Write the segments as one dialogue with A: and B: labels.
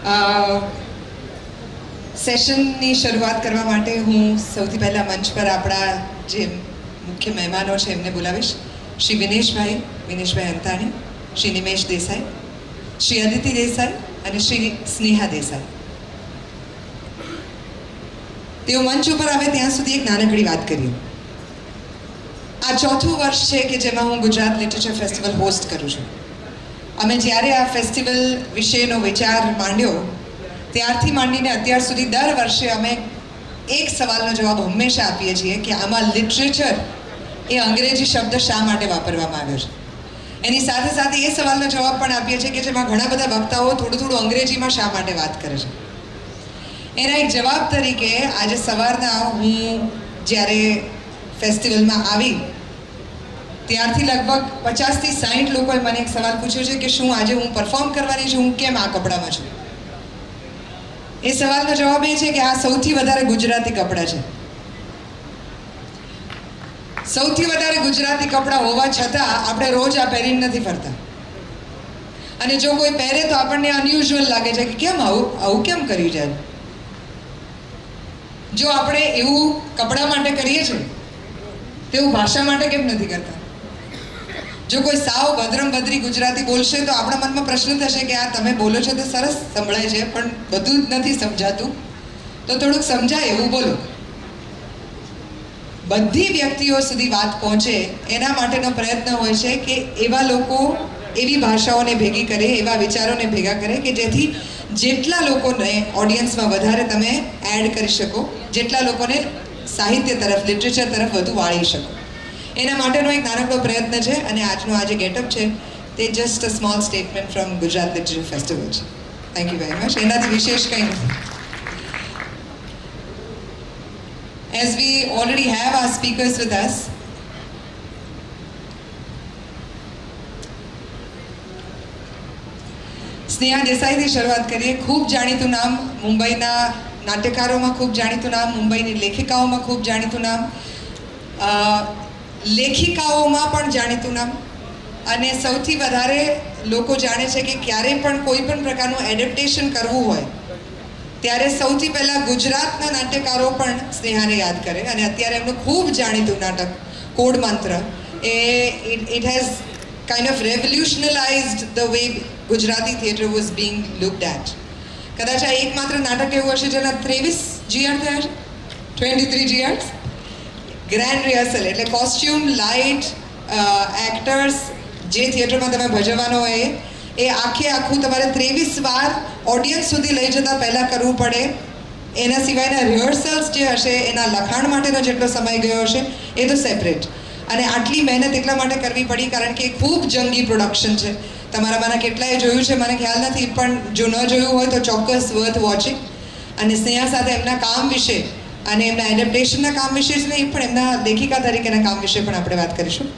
A: સેશનની શરૂઆત કરવા માટે હું સૌથી પહેલાં મંચ પર આપણા જે મુખ્ય મહેમાનો છે એમને બોલાવીશ. શ્રી વિનેશભાઈ અંતાણી, શ્રી નિમેશ દેસાઈ, શ્રી અદિતિ દેસાઈ અને શ્રી સ્નેહા દેસાઈ. તેઓ મંચ ઉપર આવે ત્યાં સુધી એક નાનકડી વાત કરીએ. આ ચોથું વર્ષ છે કે જેમાં હું ગુજરાત લિટરેચર ફેસ્ટિવલ હોસ્ટ કરું છું. અમે જ્યારે આ ફેસ્ટિવલ વિશેનો વિચાર માંડ્યો ત્યારથી માંડીને અત્યાર સુધી દર વર્ષે અમે એક સવાલનો જવાબ હંમેશા આપીએ છીએ કે આમાં લિટરેચર એ અંગ્રેજી શબ્દ શા માટે વાપરવામાં આવ્યો છે. એની સાથે સાથે એ સવાલનો જવાબ પણ આપીએ છીએ કે જેમાં ઘણા બધા વક્તાઓ થોડું અંગ્રેજીમાં શા માટે વાત કરે છે. એના એક જવાબ તરીકે આજે સવારના હું જ્યારે ફેસ્ટિવલમાં આવી ત્યારથી લગભગ 50થી 60 લોકોએ મને એક સવાલ પૂછ્યો છે કે શું આજે હું પરફોર્મ કરવાની છું, હું કેમ આ કપડામાં છું. એ સવાલનો જવાબ એ છે કે આ સૌથી વધારે ગુજરાતી કપડાં છે. સૌથી વધારે ગુજરાતી કપડાં હોવા છતાં આપણે રોજ આ પહેરીને નથી ફરતા. અને જો કોઈ પહેરે તો આપણને અનયુઝ્યુઅલ લાગે છે કે કેમ આવું કેમ કર્યું જાય. જો આપણે એવું કપડાં માટે કરીએ છીએ તેવું ભાષા માટે કેમ નથી કરતા. જો કોઈ સાવ ભદ્રમ ભદ્રી ગુજરાતી બોલશે તો આપણા મનમાં પ્રશ્ન થશે કે આ તમે બોલો છો તો સરસ સંભળાય છે પણ બધું જ નથી સમજાતું, તો થોડુંક સમજાય એવું બોલો. બધી વ્યક્તિઓ સુધી વાત પહોંચે એના માટેનો પ્રયત્ન હોય છે કે એવા લોકો એવી ભાષાઓને ભેગી કરે, એવા વિચારોને ભેગા કરે કે જેથી જેટલા લોકોને ઓડિયન્સમાં વધારે તમે એડ કરી શકો, જેટલા લોકોને સાહિત્ય તરફ, લિટરેચર તરફ વધુ વાળી શકો. એના માટેનો એક નાનકડો પ્રયત્ન છે અને આજનો આ જે ગેટઅપ છે તે just a small statement from Gujarat literature festival છે. Thank you very much. એનાથી વિશેષ કંઈ નથી. As we already have our speakers with us, Sneha દેસાઈથી શરૂઆત કરીએ. ખૂબ જાણીતું નામ, મુંબઈના નાટ્યકારોમાં ખૂબ જાણીતું નામ, મુંબઈની લેખિકાઓમાં ખૂબ જાણીતું નામ, લેખિકાઓમાં પણ જાણીતું નામ, અને સૌથી વધારે લોકો જાણે છે કે ક્યારે પણ કોઈ પણ પ્રકારનું એડેપ્ટેશન કરવું હોય ત્યારે સૌથી પહેલાં ગુજરાતના નાટ્યકારો પણ સ્નેહાને યાદ કરે. અને અત્યારે એમનું ખૂબ જાણીતું નાટક code Mantra it has kind of revolutionalised the way Gujarati theatre was being looked at. કદાચ આ એકમાત્ર નાટક એવું હશે જેના 23 GR થયા છે, 23 GR. ગ્રેન્ડ રિહર્સલ એટલે કોસ્ટ્યુમ, લાઇટ, એક્ટર્સ, જે થિયેટરમાં તમે ભજવવાનો હોય એ આખું તમારે 23 વાર ઓડિયન્સ સુધી લઈ જતાં પહેલાં કરવું પડે. એના સિવાયના રિહર્સલ્સ જે હશે એના લખાણ માટેનો જેટલો સમય ગયો હશે એ તો સેપરેટ. અને આટલી મહેનત એટલા માટે કરવી પડી કારણ કે ખૂબ જંગી પ્રોડક્શન છે. તમારામાંના કેટલાએ જોયું છે મને ખ્યાલ નથી, પણ જો ન જોયું હોય તો ચોક્કસ વર્થ વોચિંગ. અને સ્નેહા સાથે એમના કામ વિશે અને એમના એડેપ્ટેશનના કામ વિશે જ નહીં પણ એમના લેખિકા તરીકેના કામ વિશે પણ આપણે વાત કરીશું.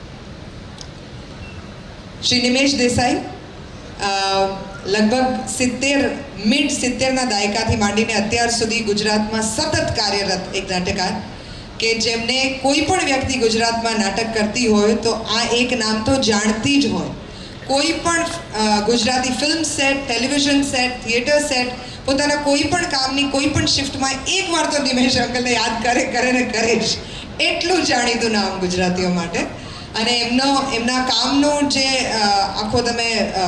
A: શ્રી નિમેશ દેસાઈ લગભગ મિડ 70ના દાયકાથી માંડીને અત્યાર સુધી ગુજરાતમાં સતત કાર્યરત એક નાટ્યકાર કે જેમને કોઈ પણ વ્યક્તિ ગુજરાતમાં નાટક કરતી હોય તો આ એક નામ તો જાણતી જ હોય. કોઈ પણ Gujarati film set, television set, theatre set, પોતાના કોઈ પણ કામની કોઈ પણ શિફ્ટમાં એકવાર તો નિમેશ અંકલને યાદ કરે જ. એટલું જાણીતું નામ ગુજરાતીઓ માટે. અને એમના કામનો જે આખો તમે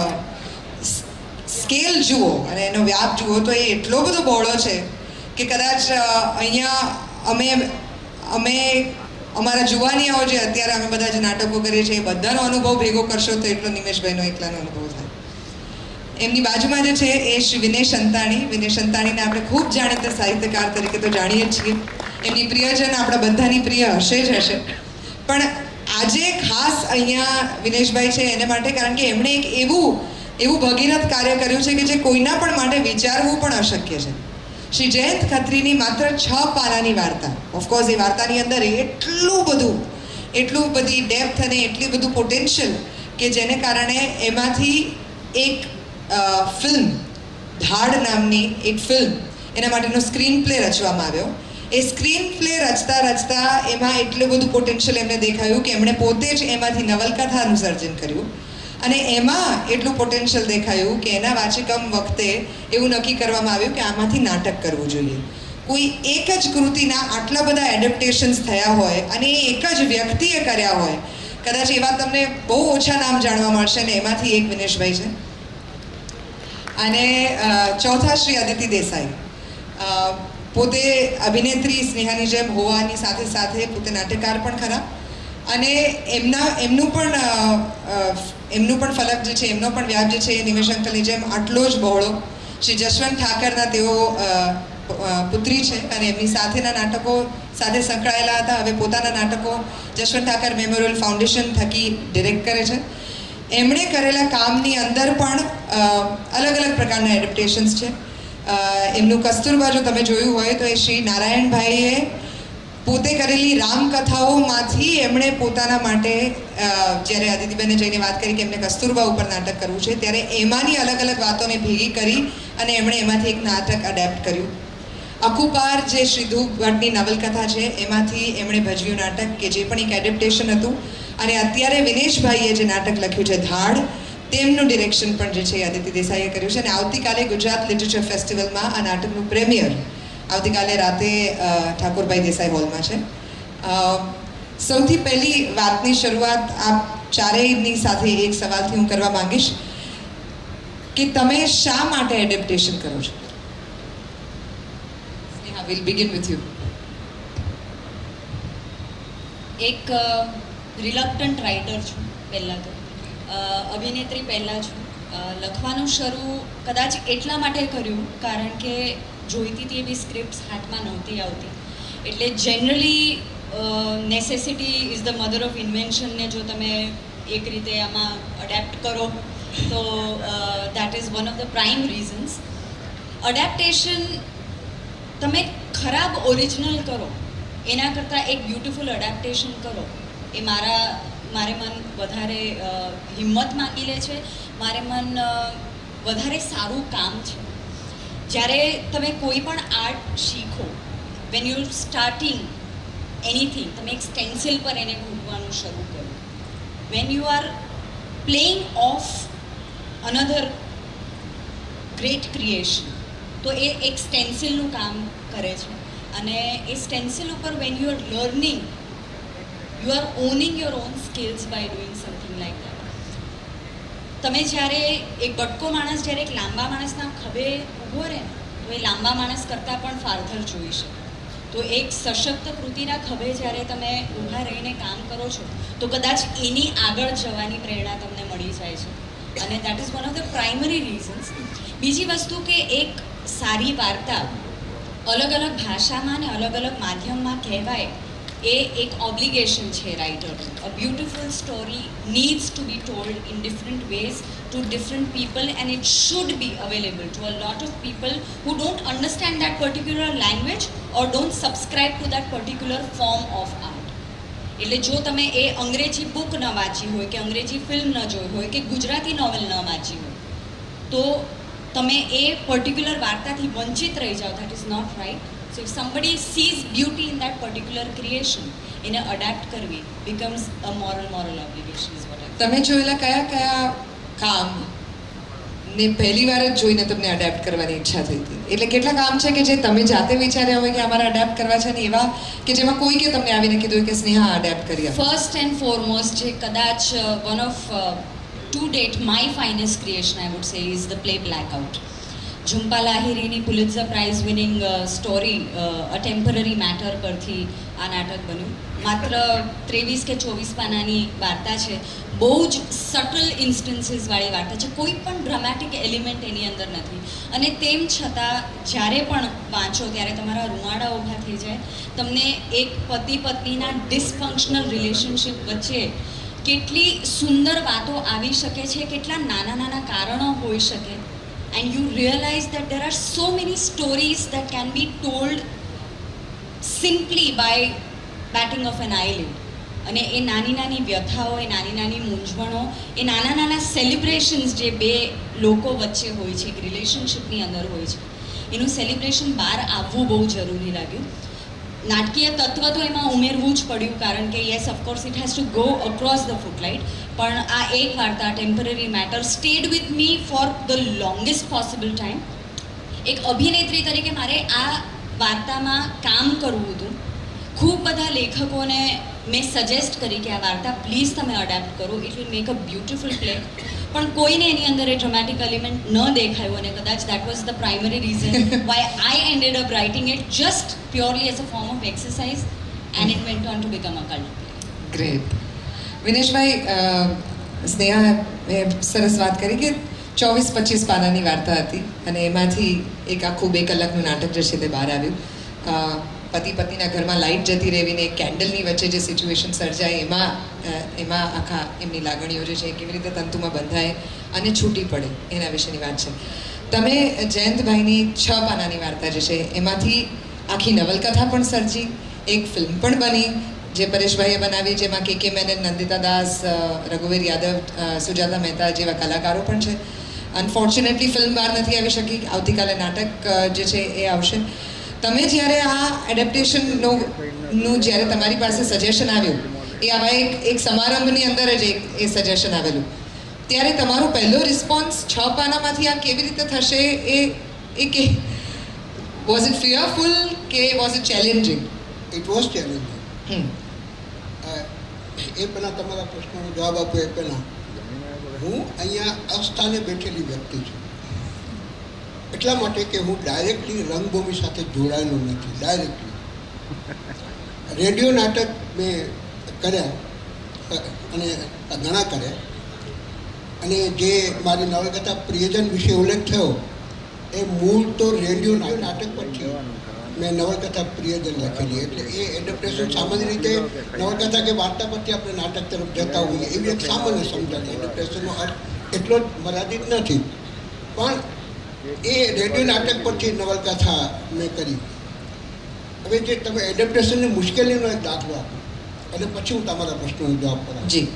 A: સ્કેલ જુઓ અને એનો વ્યાપ જુઓ તો એ એટલો બધો બહોળો છે કે કદાચ અહીંયા અમે અમારા જુવાનિયાઓ જે અત્યારે અમે બધા જે નાટકો કરીએ છીએ એ બધાનો અનુભવ ભેગો કરશો તો એટલો નિમેશભાઈનો એકલાનો અનુભવ થાય. એમની બાજુમાં જે છે એ શ્રી વિનેશ અંતાણીને આપણે ખૂબ જાણીતા સાહિત્યકાર તરીકે તો જાણીએ જ છીએ. એમની પ્રિયજન આપણા બધાની પ્રિય હશે જ હશે. પણ આજે ખાસ અહીંયા વિનેશભાઈ છે એને માટે કારણ કે એમણે એક એવું ભગીરથ કાર્ય કર્યું છે કે જે કોઈના પણ માટે વિચારવું પણ અશક્ય છે. શ્રી જયંત ખત્રીની માત્ર 6 પાનાની વાર્તા, ઓફકોર્સ એ વાર્તાની અંદર એટલું બધી ડેપ્થ અને એટલું બધું પોટેન્શિયલ કે જેને કારણે એમાંથી એક ફિલ્મ, ધાડ નામની એક ફિલ્મ, એના માટેનો સ્ક્રીન પ્લે રચવામાં આવ્યો. એ સ્ક્રીન પ્લે રચતા એમાં એટલું બધું પોટેન્શિયલ એમને દેખાયું કે એમણે પોતે જ એમાંથી નવલકથાનું સર્જન કર્યું અને એમાં એટલું પોટેન્શિયલ દેખાયું કે એના વાચિકમ વખતે એવું નક્કી કરવામાં આવ્યું કે આમાંથી નાટક કરવું જોઈએ. કોઈ એક જ કૃતિના આટલા બધા એડેપ્ટેશન્સ થયા હોય અને એ એક જ વ્યક્તિએ કર્યા હોય, કદાચ એવા તમને બહુ ઓછા નામ જાણવા મળશે ને એમાંથી એક વિનેશભાઈ છે. અને ચોથા શ્રી અદિતિ દેસાઈ, પોતે અભિનેત્રી સ્નેહાની જેમ હોવાની સાથે સાથે પોતે નાટ્યકાર પણ ખરા. અને એમનું પણ ફલક જે છે, એમનો પણ વ્યાપ જે છે એ નિમેશ અંકલની જેમ આટલો જ બહોળો. શ્રી જશવંત ઠાકરના તેઓ પુત્રી છે અને એમની સાથેના નાટકો સાથે સંકળાયેલા હતા. હવે પોતાના નાટકો જશવંત ઠાકર મેમોરિયલ ફાઉન્ડેશન થકી ડિરેક્ટ કરે છે. એમણે કરેલા કામની અંદર પણ અલગ અલગ પ્રકારના એડેપ્ટેશન્સ છે. એમનું કસ્તુરબા જો તમે જોયું હોય તો એ શ્રી નારાયણભાઈએ પોતે કરેલી રામકથાઓમાંથી એમણે પોતાના માટે, જ્યારે અદિતિબેને જઈને વાત કરી કે એમને કસ્તુરબા ઉપર નાટક કરવું છે, ત્યારે એમાંની અલગ અલગ વાતોને ભેગી કરી અને એમણે એમાંથી એક નાટક અડેપ્ટ કર્યું. અકુપાર જે શ્રી ધ્રુવ ભટ્ટની નવલકથા છે એમાંથી એમણે ભજવ્યું નાટક કે જે પણ એક એડેપ્ટેશન હતું. અને અત્યારે વિનેશભાઈએ જે નાટક લખ્યું છે ધાડ, તેમનું ડિરેક્શન પણ જે છે અદિતિ દેસાઈએ કર્યું છે. અને આવતીકાલે ગુજરાત લિટરેચર ફેસ્ટિવલમાં આ નાટકનું પ્રીમિયર આવતીકાલે રાતે ઠાકોરભાઈ દેસાઈ હોલમાં છે. સૌથી પહેલી વાતની શરૂઆત આપ ચારેયની સાથે એક સવાલથી હું કરવા માંગીશ કે તમે શા માટે એડેપ્ટેશન કરો છો? Sneha, will begin with you.
B: એક રિલક્ટન્ટ રાઇટર છું પહેલાં તો, અભિનેત્રી પહેલાં છું. લખવાનું શરૂ કદાચ એટલા માટે કર્યું કારણ કે જોઈતી હતી એવી સ્ક્રિપ્ટ્સ હાથમાં નહોતી આવતી. એટલે generally necessity is the mother of ઇન્વેન્શનને જો તમે એક રીતે આમાં અડેપ્ટ કરો તો that is one of the prime reasons. Adaptation તમે ખરાબ ઓરિજિનલ કરો એના કરતાં એક બ્યુટિફુલ અડેપ્ટેશન કરો એ મારે મન વધારે હિંમત માંગી લે છે. મારે મન વધારે સારું કામ છે. જ્યારે તમે કોઈ પણ આર્ટ શીખો, વેન યુ સ્ટાર્ટિંગ એનીથિંગ, તમે એક સ્ટેન્સિલ પર એને ઘૂંટવાનું શરૂ કરો, when you are playing of another great creation, તો એ એક સ્ટેન્સિલનું કામ કરે છે. અને એ સ્ટેન્સિલ ઉપર when you are learning, you are honing your own skills by doing something like that. તમે જ્યારે એક બટકો માણસ જ્યારે એક લાંબા માણસના ખભે ઊભો રહે તો એ લાંબા માણસ કરતાં પણ ફારધર જોઈ શકે. તો એક સશક્ત કૃતિના ખભે જ્યારે તમે ઊભા રહીને કામ કરો છો તો કદાચ એની આગળ જવાની પ્રેરણા તમને મળી જાય છે. અને that is one of the primary reasons. બીજી વસ્તુ કે એક સારી વાર્તા અલગ અલગ ભાષામાં અને અલગ અલગ માધ્યમમાં કહેવાય એ એક ઓબ્લિગેશન છે રાઇટરનું. A beautiful story needs to be told in different ways to different people and it should be available to a lot of people who don't understand that particular language or don't subscribe to that particular form of art. એટલે જો તમે એ અંગ્રેજી book ન વાંચી હોય કે અંગ્રેજી film ન જોઈ હોય કે ગુજરાતી નોવેલ ન વાંચી હોય તો તમે એ પર્ટિક્યુલર વાર્તાથી વંચિત રહી જાઓ. That is not right. So if somebody sees beauty in that particular creation, એને અડેપ્ટ કરવી becomes a moral obligation is what I think.
A: તમે જોયેલા કયા કામ ને પહેલી વાર જ જોઈને તમને અડેપ્ટ કરવાની ઈચ્છા થઈ હતી? એટલે કેટલા કામ છે કે જે તમે જાતે વિચાર્યા હોય કે અમારે અડેપ્ટ કરવા છે ને એવા કે જેમાં કોઈકે તમને આવીને કીધું કે સ્નેહા અડેપ્ટ કરી આપો?
B: ફર્સ્ટ એન્ડ ફોરમોસ્ટ જે કદાચ one of to date my finest creation I would say is the play blackout. Jhumpa લાહિરીની Pulitzer prize winning story a temporary matter પરથી આ નાટક બન્યું. માત્ર 23 કે 24 પાનાની વાર્તા છે. બહુ જ સટલ ઇન્સ્ટન્સીસવાળી વાર્તા છે. કોઈ પણ ડ્રામેટિક એલિમેન્ટ એની અંદર નથી. અને તેમ છતાં જ્યારે પણ વાંચો ત્યારે તમારા રૂંવાડા ઊભા થઈ જાય. તમને એક પતિ પત્નીના ડિસફંક્શનલ રિલેશનશિપ વચ્ચે કેટલી સુંદર વાતો આવી શકે છે, કેટલા નાના નાના કારણો હોઈ શકે. And you realize that there are so many stories that can be told simply by batting of an eyelid. અને એ નાની નાની વ્યથાઓ, એ નાની નાની મૂંઝવણો, એ નાના નાના સેલિબ્રેશન્સ જે બે લોકો વચ્ચે હોય છે, એક રિલેશનશિપની અંદર હોય છે, એનું સેલિબ્રેશન બહાર આવવું બહુ જરૂરી લાગ્યું. નાટકીય તત્વ તો એમાં ઉમેરવું જ પડ્યું, કારણ કે yes of course it has to go across the footlight. પણ આ એક વાર્તા temporary matter stayed with me for the longest possible time. એક અભિનેત્રી તરીકે મારે આ વાર્તામાં કામ કરવું હતું. ખૂબ બધા લેખકોને મેં સજેસ્ટ કરી કે આ વાર્તા પ્લીઝ તમે અડેપ્ટ કરો, it will make a beautiful play. પણ કોઈને એની અંદર એ ડ્રામેટિક એલિમેન્ટ ન દેખાયું, અને કદાચ that was the primary reason why I ended up writing it just purely as a form of exercise and it went on to become a cult play.
A: Great. વિનેશભાઈ, સ્નેહા સરસ વાત કરી કે 24-25 પાનાની વાર્તા હતી અને એમાંથી એક આખું 2 કલાકનું નાટક જે છે તે બહાર આવ્યું. પતિ પત્નીના ઘરમાં લાઇટ જતી રહેવીને એક કેન્ડલની વચ્ચે જે સિચ્યુએશન સર્જાય એમાં આખા એમની લાગણીઓ જે છે કેવી રીતે તંતુમાં બંધાય અને છૂટી પડે એના વિશેની વાત છે. તમે જયંતભાઈની 6 પાનાની વાર્તા જે છે એમાંથી આખી નવલકથા પણ સર્જી, એક ફિલ્મ પણ બની જે પરેશભાઈએ બનાવી, જેમાં કે મેનન, નંદિતા દાસ, રઘુવીર યાદવ, સુજાતા મહેતા જેવા કલાકારો પણ છે. અનફોર્ચ્યુનેટલી ફિલ્મ બહાર નથી આવી શકી. આવતીકાલે નાટક જે છે એ આવશે. તમે જ્યારે આ એડેપ્ટેશનનું જ્યારે તમારી પાસે સજેશન આવ્યું, એ આવા એક સમારંભની અંદર જ એ સજેશન આવેલું, ત્યારે તમારો પહેલો રિસ્પોન્સ 6 પાનામાંથી આ કેવી રીતે થશે એ કે વોઝ ઇટ ફિયરફુલ કે was it challenging?
C: It was challenging. એ પહેલાં તમારા પ્રશ્નનો જવાબ આપો એ પહેલાં, હું અહીંયા અસ્થાને બેઠેલી વ્યક્તિ છું. એટલા માટે કે હું ડાયરેક્ટલી રંગભૂમિ સાથે જોડાયેલો નથી. ડાયરેક્ટલી રેડિયો નાટક મેં કર્યા અને ઘણા કર્યા, અને જે મારી નવલકથા પ્રિયજન વિશે ઉલ્લેખ થયો એ મૂળ તો રેડિયો નાટક પરથી મેં નવલકથા પ્રિયજન લખેલી. એટલે એ એડેપ્ટેશન સામાન્ય રીતે નવલકથા કે વાર્તા પરથી આપણે નાટક તરફ જતા હોઈએ એવી એક સામાન્ય સમજણ. એડેપ્ટેશનનો અર્થ એટલો જ મર્યાદિત નથી, પણ એ રેડિયો નાટક પરથી નવલકથા મેં કરી. હવે જે તમે એડેપ્ટેશનની મુશ્કેલીનો એક દાખલો આપો અને પછી હું તમારા પ્રશ્નનો જવાબ કરું.
A: જી,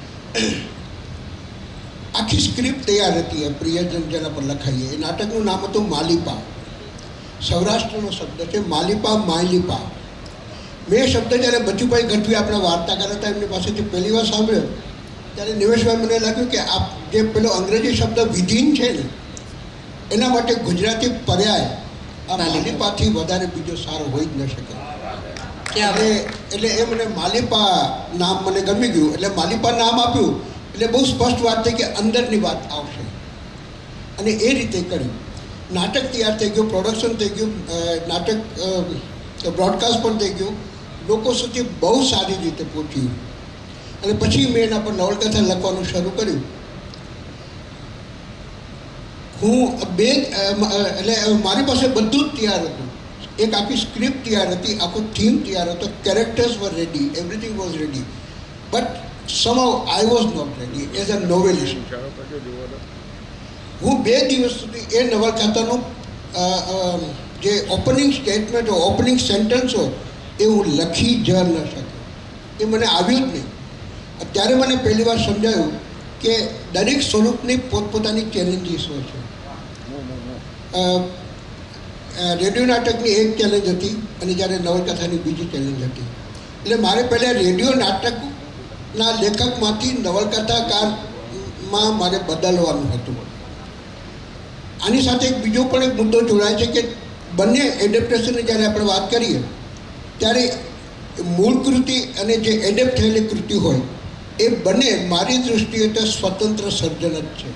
C: આખી સ્ક્રિપ્ટ તૈયાર હતી પ્રિયજન જેના પર લખાઈએ. એ નાટકનું નામ હતું માલિપા. સૌરાષ્ટ્રનો શબ્દ છે માલિપા, માયલીપા. મેં શબ્દ જ્યારે બચુભાઈ ગઢવી આપણે વાર્તા કરતા હતા એમની પાસેથી પહેલી વાર સાંભળ્યો ત્યારે નિમેશભાઈ મને લાગ્યું કે આ જે પેલો અંગ્રેજી શબ્દ વિધિન છે ને એના માટે ગુજરાતી પર્યાય આ માલિપાથી વધારે બીજો સારો હોઈ જ ન શકે. એટલે એ મને માલિપા નામ મને ગમી ગયું, એટલે માલિપા નામ આપ્યું. એટલે બહુ સ્પષ્ટ વાત થઈ કે અંદરની વાત આવશે, અને એ રીતે કર્યું. નાટક તૈયાર થઈ ગયું, પ્રોડક્શન થઈ ગયું, નાટક બ્રોડકાસ્ટ પણ થઈ ગયું, લોકો સુધી બહુ સારી રીતે પહોંચ્યું. અને પછી મેં એના પર નવલકથા લખવાનું શરૂ કર્યું. હું એટલે મારી પાસે બધું જ તૈયાર હતું. એક આખી સ્ક્રિપ્ટ તૈયાર હતી, આખો થીમ તૈયાર હતો, characters were ready, everything was ready, but somehow I was not ready as a novelist. હું 2 દિવસ સુધી એ નવલકથાનું જે ઓપનિંગ સ્ટેટમેન્ટ હોય, ઓપનિંગ સેન્ટન્સ હોય એ હું લખી જ ન શક્યો. એ મને આવ્યું જ નહીં. ત્યારે મને પહેલી વાર સમજાયું કે દરેક સ્વરૂપની પોતપોતાની ચેલેન્જીસ હોય છે. રેડિયો નાટકની એક ચેલેન્જ હતી અને જ્યારે નવલકથાની બીજી ચેલેન્જ હતી. એટલે મારે પહેલાં રેડિયો નાટકના લેખકમાંથી નવલકથાકારમાં મારે બદલવાનું હતું. આની સાથે એક બીજો પણ એક મુદ્દો જોડાય છે કે બંને એડેપ્ટેશનની જ્યારે આપણે વાત કરીએ ત્યારે મૂળ કૃતિ અને જે એડેપ્ટ થયેલી કૃતિ હોય એ બંને મારી દૃષ્ટિએ તો સ્વતંત્ર સર્જન જ છે.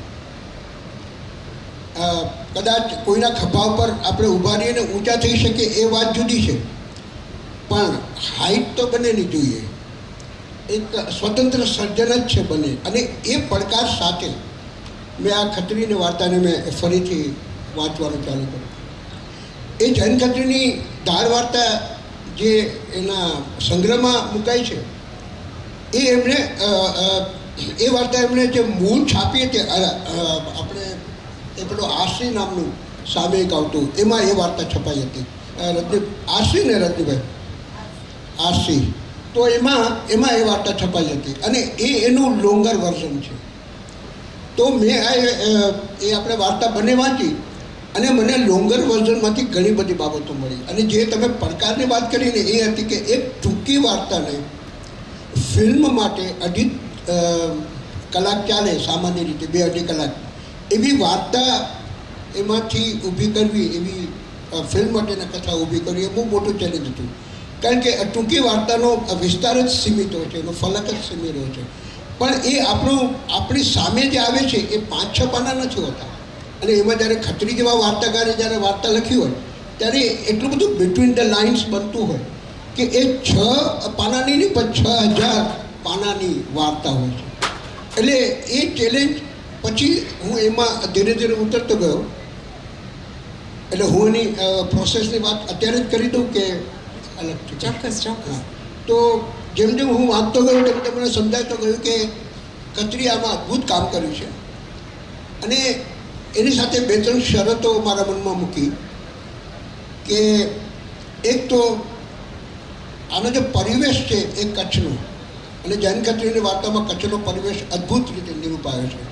C: કદાચ કોઈના ખભા પર આપણે ઊભા રહીને ઊંચા થઈ શકીએ એ વાત જુદી છે, પણ હાઈટ તો બંનેની જોઈએ. એક સ્વતંત્ર સર્જન જ છે બંને. અને એ પડકાર સાથે મેં આ ખત્રીની વાર્તાને મેં ફરીથી વાંચવાનું ચાલુ કર્યું. એ જૈન ખત્રીની ધાર વાર્તા જે એના સંગ્રહમાં મુકાઈ છે એ એમણે એ વાર્તા એમણે જે મૂળ છાપી હતી આપણે એ પેલું આરસી નામનું સામયિક આવતું એમાં એ વાર્તા છપાઈ હતી. આરસી ને રજનીભાઈ આરસી, તો એમાં એ વાર્તા છપાઈ હતી અને એનું લોંગર વર્ઝન છે. તો મેં એ આપણે વાર્તા બંને વાંચી અને મને લોંગર વર્ઝનમાંથી ઘણી બધી બાબતો મળી. અને જે તમે પડકારની વાત કરીને એ હતી કે એક ટૂંકી વાર્તાને ફિલ્મ માટે 2.5 કલાક ચાલે સામાન્ય રીતે, 2-2.5 કલાક, એવી વાર્તા એમાંથી ઊભી કરવી, એવી ફિલ્મ માટેના કથા ઊભી કરવી એ બહુ મોટું ચેલેન્જ હતું. કારણ કે ટૂંકી વાર્તાનો વિસ્તાર જ સીમિત હોય છે, એનો ફલક જ સીમિત હોય છે. પણ એ આપણી સામે જે આવે છે એ 5-6 પાના નથી હોતા. અને એમાં જ્યારે ખત્રી જેવા વાર્તાકારે જ્યારે વાર્તા લખી હોય ત્યારે એટલું બધું બિટવીન ધ લાઇન્સ બનતું હોય કે એ 6 પાનાની નહીં પણ 6000 પાનાની વાર્તા હોય છે. એટલે એ ચેલેન્જ પછી હું એમાં ધીરે ધીરે ઉતરતો ગયો. એટલે હું એની પ્રોસેસની વાત અત્યારે જ કરી દઉં કે અલગ?
A: ચોક્કસ.
C: તો જેમ જેમ હું વાંચતો ગયો તેમ તેમ મને સમજાવતો ગયું કે ખત્રી આમાં અદ્ભુત કામ કર્યું છે. અને એની સાથે 2-3 શરતો મારા મનમાં મૂકી કે એક તો આનો જે પરિવેશ છે એ કચ્છનો, અને જૈન ખત્રીની વાર્તામાં કચ્છનો પરિવેશ અદ્ભુત રીતે નિરૂપાયો છે.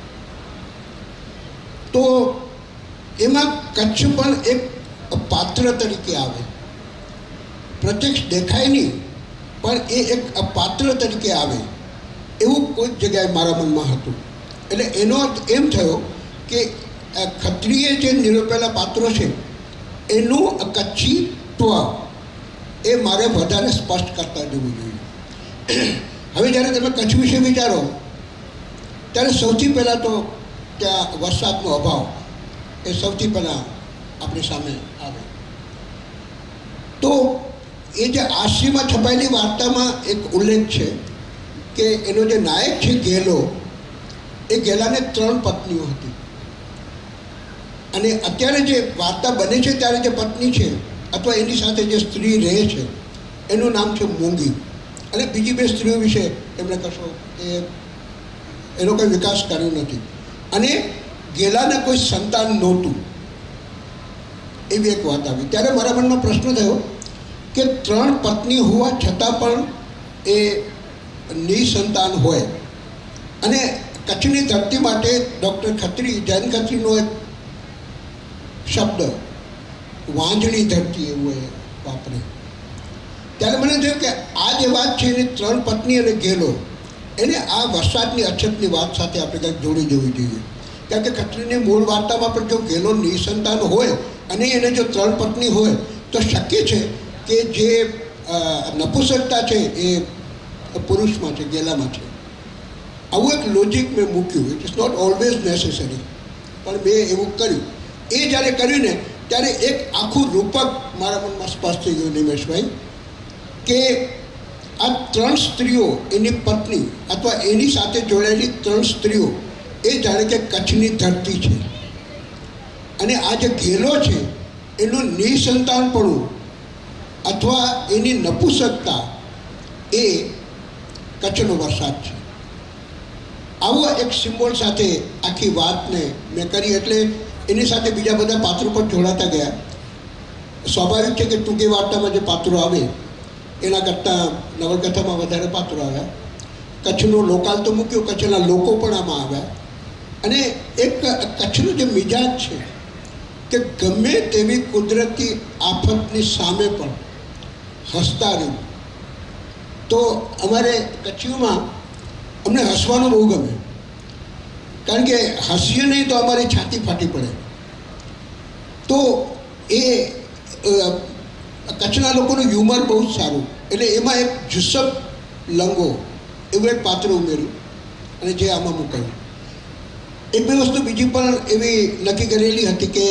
C: તો એમાં કચ્છ પણ એક પાત્ર તરીકે આવે, પ્રત્યક્ષ દેખાય નહીં પણ એ એક પાત્ર તરીકે આવે એવું કોઈ જગ્યાએ મારા મનમાં હતું. એટલે એનો અર્થ એમ થયો કે ખત્રીએ જે નિરૂપેલા પાત્રો છે એનું કચ્છીત્વ એ મારે વધારે સ્પષ્ટ કરતા જવું જોઈએ. હવે જ્યારે તમે કચ્છ વિશે વિચારો ત્યારે સૌથી પહેલાં તો ત્યાં વરસાદનો અભાવ એ સૌથી પહેલાં આપણી સામે આવે. તો એ જે આશીમાં છપાયેલી વાર્તામાં એક ઉલ્લેખ છે કે એનો જે નાયક છે ગેલો, એ ગેલાને 3 પત્નીઓ હતી. અને અત્યારે જે વાર્તા બને છે ત્યારે જે પત્ની છે અથવા એની સાથે જે સ્ત્રી રહે છે એનું નામ છે મોંગી. અને બીજી 2 સ્ત્રીઓ વિશે એમણે કશો એનો કોઈ વિકાસ કર્યો નથી. અને ગેલાને કોઈ સંતાન નહોતું એવી એક વાત આવી. ત્યારે મારા મનમાં પ્રશ્ન થયો કે 3 પત્ની હોવા છતાં પણ એ નિસંતાન હોય. અને કચ્છની ધરતી માટે ડૉક્ટર ખત્રી, જૈન ખત્રીનો એક શબ્દ વાંજણી ધરતી એવું એ વાપરે. ત્યારે મને થયું કે આ જે વાત છે એની 3 પત્ની અને ગેલો, એને આ વરસાદની અછતની વાત સાથે આપણે કંઈક જોડી જવી જોઈએ. કારણ કે ખત્રીની મૂળ વાર્તામાં પણ જો ગેલો નિસંતાન હોય અને એને જો 3 પત્ની હોય તો શક્ય છે કે જે નપુંસકતા છે એ પુરુષમાં છે, ગેલામાં છે. આવું એક લોજિક મેં મૂક્યું. It is not always necessary, પણ મેં એવું કર્યું. એ જ્યારે કર્યું ને ત્યારે એક આખું રૂપક મારા મનમાં સ્પષ્ટ થઈ ગયું નિમેશભાઈ કે આ 3 સ્ત્રીઓ, એની પત્ની અથવા એની સાથે જોડાયેલી 3 સ્ત્રીઓ એ જાણે કે કચ્છની ધરતી છે. અને આ જે ગેલો છે એનું નિસંતાનપણું અથવા એની નપુંસકતા એ કચ્છનો વરસાદ છે. આવો એક સિમ્બોલ સાથે આખી વાતને મેં કરી. એટલે એની સાથે બીજા બધા પાત્રો પણ જોડાતા ગયા. સ્વાભાવિક છે કે ટૂંકી વાર્તામાં જે પાત્રો આવે એના કરતાં નવલકથામાં વધારે પાત્રો આવ્યા. કચ્છનો લોકાલ તો મૂક્યો, કચ્છના લોકો પણ આમાં આવ્યા. અને એક કચ્છનો જે મિજાજ છે કે ગમે તેવી કુદરતી આફતની સામે પણ હસતા રહ્યું. તો અમારે કચ્છીઓમાં અમને હસવાનું બહુ ગમે, કારણ કે હસીએ નહીં તો અમારી છાતી ફાટી પડે. તો એ કચ્છના લોકોનું હ્યુમર બહુ જ સારું. એટલે એમાં એક જુસબ લંગો એવું એક પાત્ર ઉમેર્યું અને જે આમાં મુકાયું. 1-2 વસ્તુ બીજી પણ એવી નક્કી કરેલી હતી કે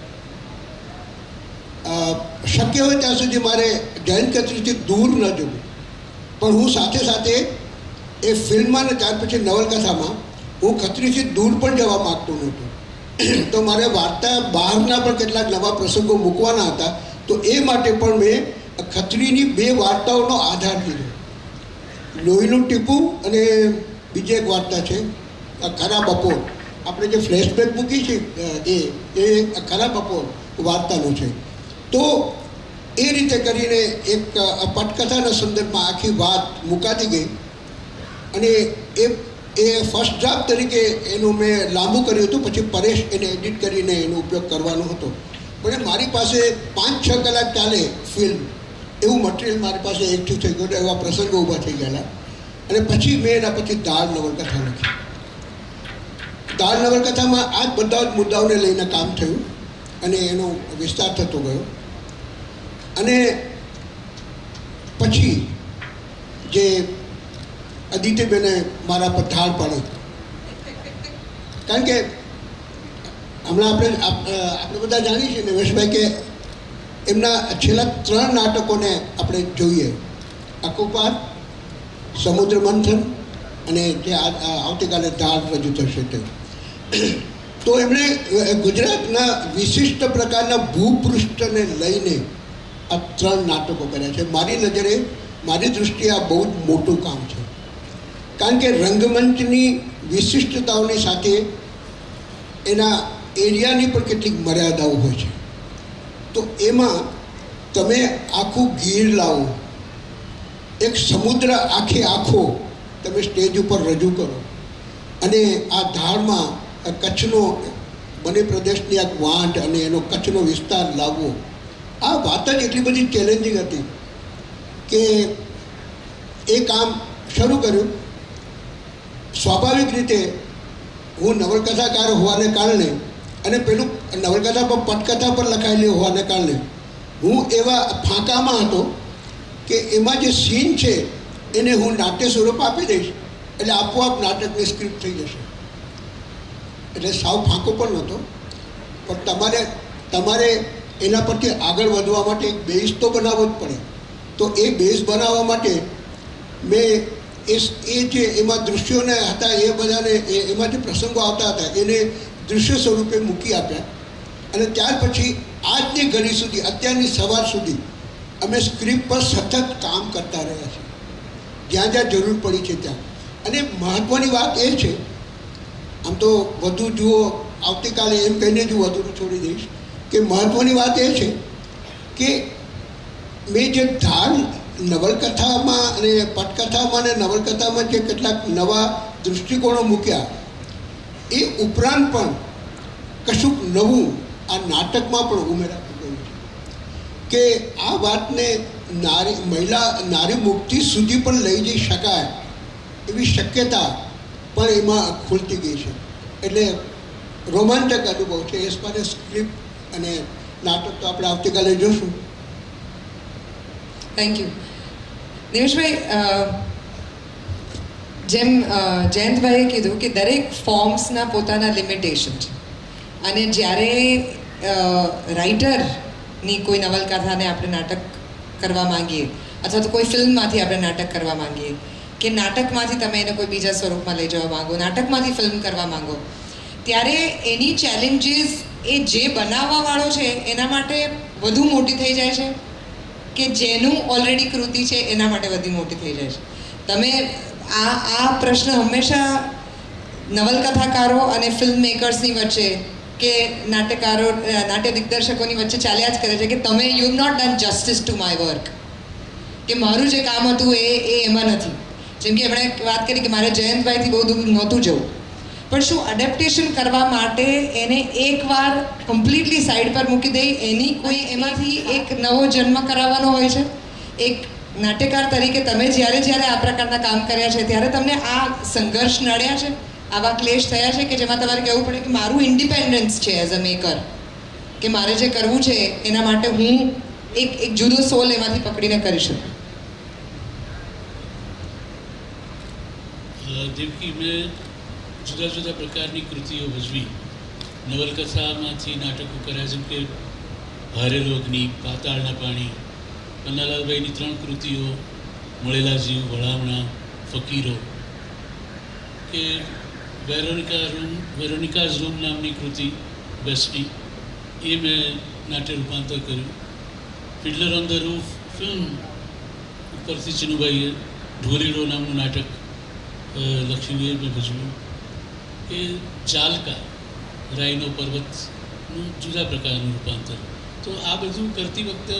C: શક્ય હોય ત્યાં સુધી મારે જૈન ખત્રીથી દૂર ન જવું, પણ હું સાથે સાથે એ ફિલ્મમાં ને ત્યાર પછી નવલકથામાં હું ખત્રીથી દૂર પણ જવા માગતો નહોતો. તો મારે વાર્તા બહારના પણ કેટલાક નવા પ્રસંગો મૂકવાના હતા. તો એ માટે પણ મેં ખત્રીની 2 વાર્તાઓનો આધાર લીધો. લોહીનું ટીપું અને બીજી એક વાર્તા છે ખરા બપોર. આપણે જે ફ્લેશબેક મૂકી છે એ ખરા બપોર વાર્તાનું છે. તો એ રીતે કરીને એક પટકથાના સંદર્ભમાં આખી વાત મુકાતી ગઈ. અને એ ફર્સ્ટ ડ્રાફ્ટ તરીકે એનું મેં લાંબુ કર્યું હતું, પછી પરેશ એને એડિટ કરીને એનો ઉપયોગ કરવાનો હતો. પણ મારી પાસે 5-6 કલાક ચાલે ફિલ્મ એવું મટીરિયલ મારી પાસે એકઠું થઈ ગયું, એવા પ્રસંગો ઊભા થઈ ગયેલા. અને પછી મેં એના પછી દાળ નવલકથા લખી. દાળ નવલકથામાં આ જ બધા જ મુદ્દાઓને લઈને કામ થયું અને એનો વિસ્તાર થતો ગયો. અને પછી જે અદિતિબેને મારા પર ઢાળ પાડી, કારણ કે હમણાં આપણે બધા જાણીએ છીએ નિમેશભાઈ કે એમના છેલ્લા 3 નાટકોને આપણે જોઈએ, અકુપાર, સમુદ્ર મંથન અને જે આવતીકાલે ઢાળ રજૂ થશે તે. તો એમણે ગુજરાતના વિશિષ્ટ પ્રકારના ભૂપૃષ્ઠને લઈને આ 3 નાટકો કર્યા છે. મારી નજરે, મારી દૃષ્ટિએ આ બહુ જ મોટું કામ છે, કારણ કે રંગમંચની વિશિષ્ટતાઓની સાથે એના એરિયાની પણ કેટલીક મર્યાદાઓ હોય છે. તો એમાં તમે આખું ગીર લાવો, એક સમુદ્ર આખો તમે સ્ટેજ ઉપર રજૂ કરો, અને આ ધારમાં કચ્છનો બંને પ્રદેશની આ વાંઢ અને એનો કચ્છનો વિસ્તાર લાવવો, આ વાત જ એટલી બધી ચેલેન્જિંગ હતી કે એ કામ શરૂ કર્યું. સ્વાભાવિક રીતે હું નવલકથાકાર હોવાને કારણે અને પેલું નવલકથા પર પટકથા પર લખાયેલી હોવાને કારણે હું એવા ફાંકામાં હતો કે એમાં જે સીન છે એને હું નાટ્ય સ્વરૂપ આપી દઈશ એટલે આપોઆપ નાટકની સ્ક્રિપ્ટ થઈ જશે. એટલે સાવ ફાંકો પણ નહોતો, પણ તમારે એના પરથી આગળ વધવા માટે એક બેઝ તો બનાવવો જ પડે. તો એ બેઝ બનાવવા માટે મેં એ જે એમાં દૃશ્યોને હતા એ બધાને એમાં જે પ્રસંગો આવતા હતા એને દૃશ્ય સ્વરૂપે મૂકી આપ્યા. અને ત્યાર પછી આજની ઘડી સુધી, અત્યારની સવાર સુધી અમે સ્ક્રિપ્ટ પર સતત કામ કરતા રહ્યા છીએ, જ્યાં જ્યાં જરૂર પડી છે ત્યાં. અને મહત્ત્વની વાત એ છે, આમ તો વધુ જુઓ આવતીકાલે એમ કહીને જ હું વધુ છોડી દઈશ, કે મહત્ત્વની વાત એ છે કે મેં જે ધાર નવલકથામાં અને પટકથામાં અને નવલકથામાં જે કેટલાક નવા દૃષ્ટિકોણો મૂક્યા, એ ઉપરાંત પણ કશુંક નવું આ નાટકમાં પણ ઉમેરાતું ગયું છે કે આ વાતને નારી મુક્તિ સુધી પણ લઈ જઈ શકાય એવી શક્યતા પણ એમાં ખુલતી ગઈ છે. એટલે રોમાંચક અનુભવ છે. એ માટે સ્ક્રિપ્ટ અને નાટક તો આપણે આવતીકાલે જોશું.
A: Thank you. નિમેશભાઈ, જેમ જયંતભાઈએ કીધું કે દરેક ફોર્મ્સના પોતાના લિમિટેશન છે, અને જ્યારે રાઇટરની કોઈ નવલકથાને આપણે નાટક કરવા માંગીએ, અથવા તો કોઈ ફિલ્મમાંથી આપણે નાટક કરવા માંગીએ, કે નાટકમાંથી તમે એને કોઈ બીજા સ્વરૂપમાં લઈ જવા માંગો, નાટકમાંથી ફિલ્મ કરવા માંગો, ત્યારે એની ચેલેન્જીસ એ જે બનાવવાવાળો છે એના માટે વધુ મોટી થઈ જાય છે કે જેનું ઓલરેડી કૃતિ છે એના માટે વધુ મોટી થઈ જાય છે. તમે આ પ્રશ્ન હંમેશા નવલકથાકારો અને ફિલ્મ મેકર્સની વચ્ચે કે નાટ્યકારો, નાટ્ય દિગ્દર્શકોની વચ્ચે ચાલ્યા જ કરે છે કે તમે you not done justice to my work, કે મારું જે કામ હતું એ એમાં નથી. જેમ કે એમણે વાત કરી કે મારે જયંતભાઈથી બહુ દૂર નહોતું જવું, પણ શું અડેપ્ટેશન કરવા માટે એને એકવાર કમ્પ્લીટલી સાઈડ પર મૂકી દઈ એની કોઈ એમાંથી એક નવો જન્મ કરાવવાનો હોય છે? એક નાટ્યકાર તરીકે તમે જ્યારે આ પ્રકારના કામ કર્યા છે ત્યારે તમને આ સંઘર્ષ નડ્યા છે, આવા ક્લેશ થયા છે કે જેમાં તમારે કહેવું પડે કે મારું ઇન્ડિપેન્ડન્સ છે એઝ અ મેકર, કે મારે જે કરવું છે એના માટે હું એક જુદો સોલ એમાંથી પકડીને કરી શકું?
D: દેવકી, મેં જુદા જુદા પ્રકારની કૃતિઓ ભજવી. નવલકથામાંથી નાટકો કર્યા, જેમ કે ભારે રોગની, પાતાળના પાણી, પન્નાલાલભાઈની 3 કૃતિઓ, મળેલા જીવ, વળામણા, ફકીરો, કે વેરોનિકાઝ રૂમ નામની કૃતિ બેસ્ટની, એ મેં નાટ્ય રૂપાંતર કર્યું. Fiddler on the Roof film ઉપરથી ચિનુભાઈએ ઢોલીડો નામનું નાટક લખ્યું, એ મેં ભજવ્યું. એ ચાલકા, રાઈનો પર્વતનું જુદા પ્રકારનું રૂપાંતર. તો આ બધું કરતી વખતે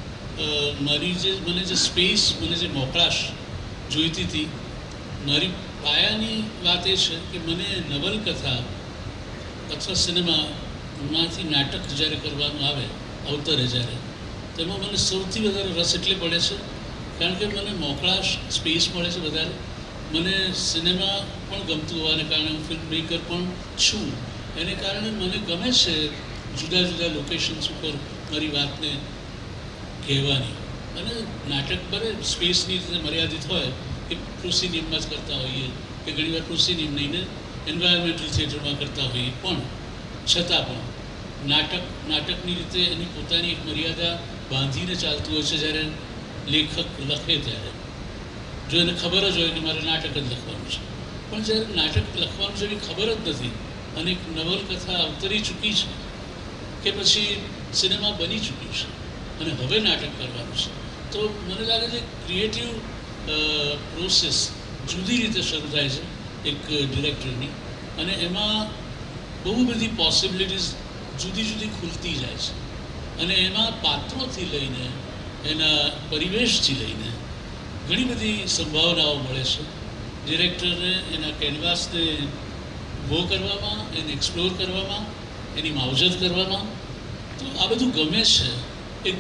D: મને જે સ્પેસ, મને જે મોકળાશ જોઈતી હતી, મારી પાયાની વાત એ છે કે મને નવલકથા અથવા સિનેમામાંથી નાટક જ્યારે કરવાનું આવે અવતરે જ્યારે, તેમાં મને સૌથી વધારે રસ એટલે પડે છે કારણ કે મને મોકળાશ સ્પેસ મળે છે વધારે. મને સિનેમા પણ ગમતું હોવાને કારણે હું ફિલ્મ મેકર પણ છું. એને કારણે મને ગમે છે જુદા જુદા લોકેશન્સ ઉપર મારી વાતને કહેવાની. અને નાટક ભલે સ્પેસની રીતે મર્યાદિત હોય કે પ્રોસિનિયમમાં જ કરતા હોઈએ કે ઘણીવાર પ્રોસિનિયમ નહીં એન્વાયરમેન્ટલ થિયેટરમાં કરતા હોઈએ, પણ છતાં પણ નાટકની રીતે એની પોતાની એક મર્યાદા બાંધીને ચાલતું હોય છે. જ્યારે લેખક લખે ત્યારે જો એને ખબર જ હોય કે મારે નાટક જ લખવાનું છે, પણ જ્યારે નાટક લખવાનું છે એવી ખબર જ નથી અને એક નવલકથા અવતરી ચૂકી છે કે પછી સિનેમા બની ચૂક્યું છે અને હવે નાટક કરવાનું છે, તો મને લાગે છે ક્રિએટિવ પ્રોસેસ જુદી રીતે શરૂ થાય છે એક ડિરેક્ટરની, અને એમાં બહુ બધી પોસિબિલિટીઝ જુદી જુદી ખુલતી જાય છે. અને એમાં પાત્રોથી લઈને એના પરિવેશથી લઈને ઘણી બધી સંભાવનાઓ મળે છે ડિરેક્ટરને એના કેનવાસને ઊભો કરવામાં, એને એક્સપ્લોર કરવામાં, એની માવજત કરવામાં. તો આ બધું ગમે છે. એક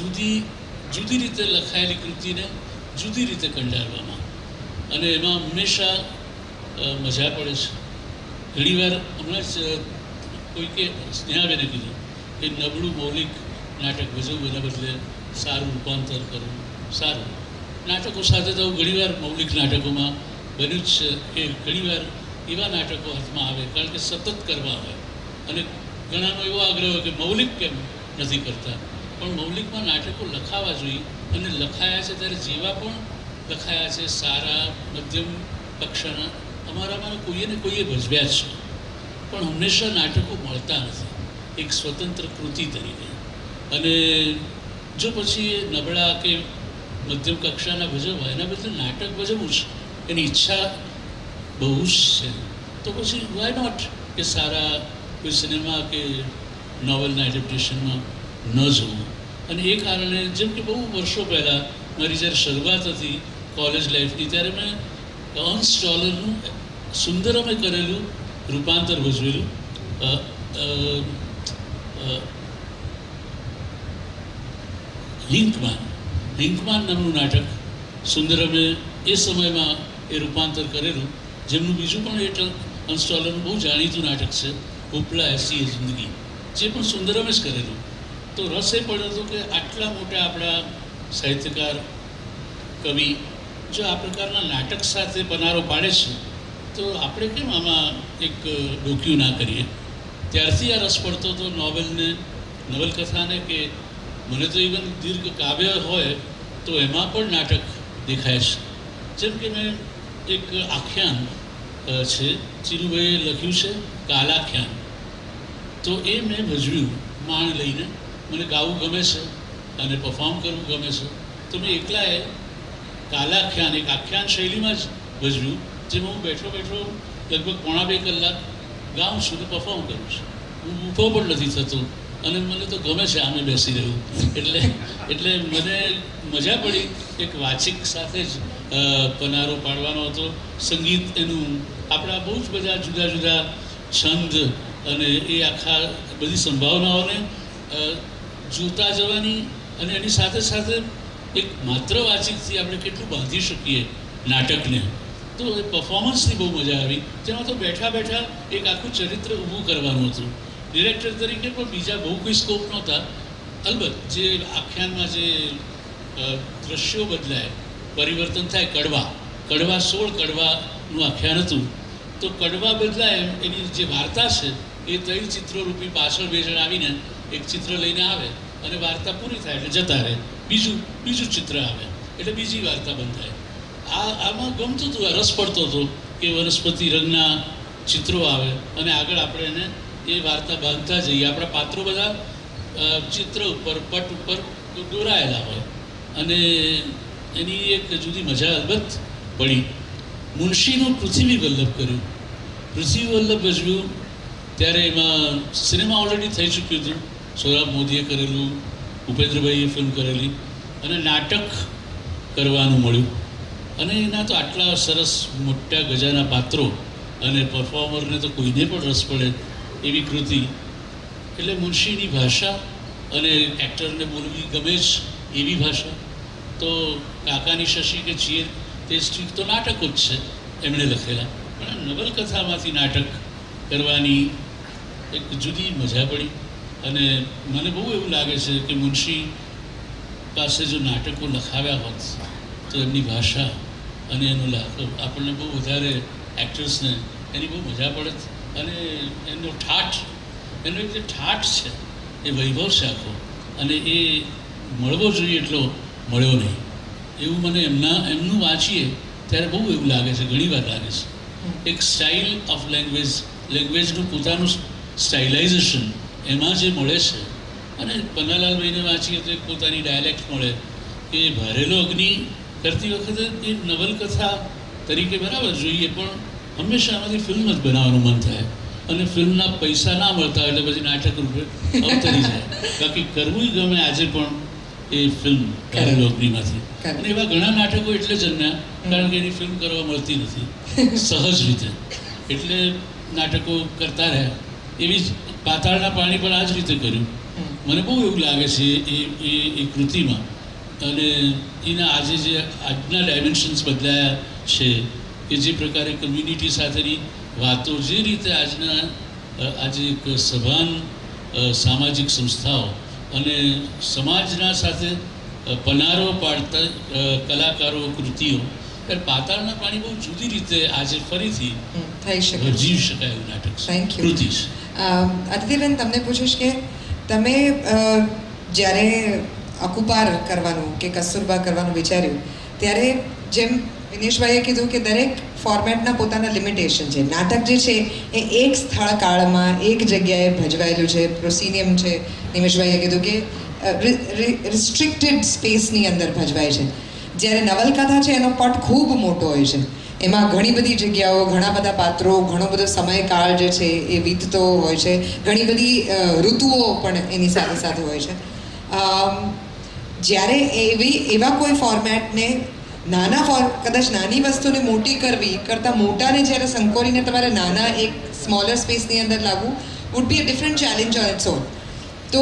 D: જુદી રીતે લખાયેલી કૃતિને જુદી રીતે કંડારવામાં, અને એમાં હંમેશા મજા પડે છે. ઘણીવાર હમણાં જ કોઈકે સ્નેહાબેને કીધું કે નબળું મૌલિક નાટક ભજવવું એના બદલે સારું રૂપાંતર કરવું સારું. નાટકો સાથે તો ઘણીવાર મૌલિક નાટકોમાં બન્યું જ છે કે ઘણીવાર એવા નાટકો હાથમાં આવે કારણ કે સતત કરવા હોય, અને ઘણાનો એવો આગ્રહ હોય કે મૌલિક કેમ નથી કરતા, પણ મૌલિકમાં નાટકો લખાવા જોઈએ. અને લખાયા છે ત્યારે જેવા પણ લખાયા છે સારા મધ્યમ કક્ષાના અમારામાં કોઈએ ને કોઈએ ભજવ્યા છે, પણ હંમેશા નાટકો મળતા નથી એક સ્વતંત્ર કૃતિ તરીકે. અને જો પછી એ નબળા કે મધ્યમ કક્ષાના ભજવવા એના બદલે નાટક ભજવવું છે એની ઈચ્છા બહુ જ છે, તો પછી વાય નોટ કે સારા કોઈ સિનેમા કે નોવેલના એડેપ્ટેશનમાં ન જવું. અને એ કારણે જેમ કે બહુ વર્ષો પહેલાં મારી જ્યારે શરૂઆત હતી કોલેજ લાઈફની, ત્યારે મેં હન્સ સ્ટોલરનું સુંદરમે કરેલું રૂપાંતર ભજવેલું લિંકમાન નામનું નાટક સુંદરમે એ સમયમાં એ રૂપાંતર કરેલું, જેમનું બીજું પણ એ હન્સ સ્ટોલરનું બહુ જાણીતું નાટક છે ઉપલા એસી જિંદગી, જે પણ સુંદરમે જ કરેલું. તો રસ એ પડ્યો હતો કે આટલા મોટા આપણા સાહિત્યકાર કવિ જો આ પ્રકારના નાટક સાથે પનારો પાડે છે તો આપણે કેમ આમાં એક ડોક્યું ના કરીએ. ત્યારથી આ રસ પડતો હતો નોવેલને, નવલકથાને, કે મને તો ઇવન દીર્ઘ કાવ્ય હોય તો એમાં પણ નાટક દેખાય છે. જેમ કે મેં એક આખ્યાન છે ચિરુભાઈએ લખ્યું છે કાલાખ્યાન, તો એ મેં ભજવ્યું માણ લઈને. મને ગાવું ગમે છે અને પરફોર્મ કરવું ગમે છે, તો મેં એકલાએ કાલાખ્યાન એક આખ્યાન શૈલીમાં જ ભજવ્યું, જેમાં હું બેઠો લગભગ 1.5 કલાક ગાઉં છું ને પરફોર્મ કરું છું. હું ઊભો પણ નથી થતો અને મને તો ગમે છે આમે બેસી રહ્યું. એટલે મને મજા પડી. એક વાચિક સાથે જ પનારો પાડવાનો હતો. સંગીત એનું આપણા બહુ જ બધા જુદા જુદા છંદ અને એ આખા બધી સંભાવનાઓને જોતા જવાની, અને એની સાથે સાથે એક માત્ર વાચિકથી આપણે કેટલું બાંધી શકીએ નાટકને. તો એ પરફોર્મન્સની બહુ મજા આવી, જેમાં તો બેઠા એક આખું ચરિત્ર ઊભું કરવાનું હતું. ડિરેક્ટર તરીકે પણ બીજા બહુ કોઈ સ્કોપ નહોતા. અલબત્ત જે આખ્યાનમાં જે દ્રશ્યો બદલાય, પરિવર્તન થાય, કડવા 16 કડવાનું આખ્યાન હતું, તો કડવા બદલાય એની જે વાર્તા છે એ 3 ચિત્રોરૂપી પાછળ 2 જણ આવીને એક ચિત્ર લઈને આવે અને વાર્તા પૂરી થાય એટલે જતા રહે, બીજું ચિત્ર આવે એટલે બીજી વાર્તા બંધાય. આમાં ગમતું હતું, રસ પડતો હતો કે વનસ્પતિ રંગના ચિત્રો આવે અને આગળ આપણે એને એ વાર્તા બાંધતા જઈએ. આપણા પાત્રો બધા ચિત્ર ઉપર, પટ ઉપર દોરાયેલા હોય અને એની એક જુદી મજા અલબત્ત પડી. મુનશીનું પૃથ્વી વલ્લભ કર્યું, પૃથ્વી વલ્લભ ભજવ્યું ત્યારે એમાં સિનેમા ઓલરેડી થઈ ચૂક્યું હતું. સોરાબ મોદીએ કરેલું, ઉપેન્દ્રભાઈએ ફિલ્મ કરેલી, અને નાટક કરવાનું મળ્યું. અને એના તો આટલા સરસ મોટા ગજાના પાત્રો અને પરફોર્મરને તો કોઈને પણ રસ પડે એવી કૃતિ. એટલે મુનશીની ભાષા અને એક્ટરને બોલવી ગમે જ એવી ભાષા. તો કાકાની શશી કે છીએ તે સ્ટ્રીક તો નાટકો જ છે એમણે લખેલા, પણ નવલકથામાંથી નાટક કરવાની એક જુદી મજા પડી. અને મને બહુ એવું લાગે છે કે મુનશી પાસે જો નાટકો લખાવ્યા હોત તો એમની ભાષા અને એનું આપણને બહુ વધારે એક્ટર્સને એની બહુ મજા પડે. અને એનો ઠાઠ, એનો એક જે ઠાઠ છે એ વૈભવ છે આખો, અને એ મળવો જોઈએ એટલો મળ્યો નહીં એવું મને એમનું વાંચીએ ત્યારે બહુ એવું લાગે છે, ઘણી વાર લાગે છે. એક સ્ટાઇલ ઓફ લેંગ્વેજનું પોતાનું સ્ટાઇલાઇઝેશન એમાં જે મળે છે. અને પન્નાલાલભાઈને વાંચીએ તો એક પોતાની ડાયલેક્ટ મળે કે ભરેલો અગ્નિ કરતી વખતે એ નવલકથા તરીકે બરાબર જોઈએ, પણ હંમેશા આમાંથી ફિલ્મ જ બનાવવાનું મન થાય. અને ફિલ્મના પૈસા ના મળતા હોય એટલે પછી નાટક રૂપે અવતરી જાય. બાકી કરવું ગમે આજે પણ એ ફિલ્મ ભરેલો અગ્નિમાંથી. અને એવા ઘણા નાટકો એટલે જન્મ્યા કારણ કે એની ફિલ્મ કરવા મળતી નથી સહજ રીતે, એટલે નાટકો કરતા રહ્યા. એવી જ પાતાળના પાણી પણ આ જ રીતે કર્યું. મને બહુ એવું લાગે છે એ કૃતિમાં. અને એના આજે જે આજના ડાયમેન્શન્સ બદલાયા છે કે જે પ્રકારે કમ્યુનિટી સાથેની વાતો, જે રીતે આજે એક સભાન સામાજિક સંસ્થાઓ અને સમાજના સાથે પનારો પાડતા કલાકારો કૃતિઓ, ત્યારે પાતાળના પાણી બહુ જુદી રીતે આજે ફરીથી
A: થઈ શકે,
D: જીવી શકાય એવું નાટક
A: છે,
D: કૃતિ છે.
A: અદિતિબેન, તમને પૂછીશ કે તમે જ્યારે અકુપાર કરવાનું કે કસ્તુરબા કરવાનું વિચાર્યું ત્યારે જેમ વિનેશભાઈએ કીધું કે દરેક ફોર્મેટના પોતાના લિમિટેશન છે. નાટક જે છે એ એક સ્થળ કાળમાં એક જગ્યાએ ભજવાયેલું છે, પ્રોસિનિયમ છે, નિમેશભાઈએ કીધું કે રિસ્ટ્રિક્ટેડ સ્પેસની અંદર ભજવાય છે. જ્યારે નવલકથા છે એનો પટ ખૂબ મોટો હોય છે, એમાં ઘણી બધી જગ્યાઓ, ઘણા બધા પાત્રો, ઘણો બધો સમયકાળ જે છે એ વીતતો હોય છે, ઘણી બધી ઋતુઓ પણ એની સાથે સાથે હોય છે. જ્યારે એવા કોઈ ફોર્મેટને કદાચ નાની વસ્તુને મોટી કરવી કરતાં મોટાને જ્યારે સંકોરીને તમારે નાના એક સ્મોલર સ્પેસની અંદર લાવવું would be a different challenge on its own. તો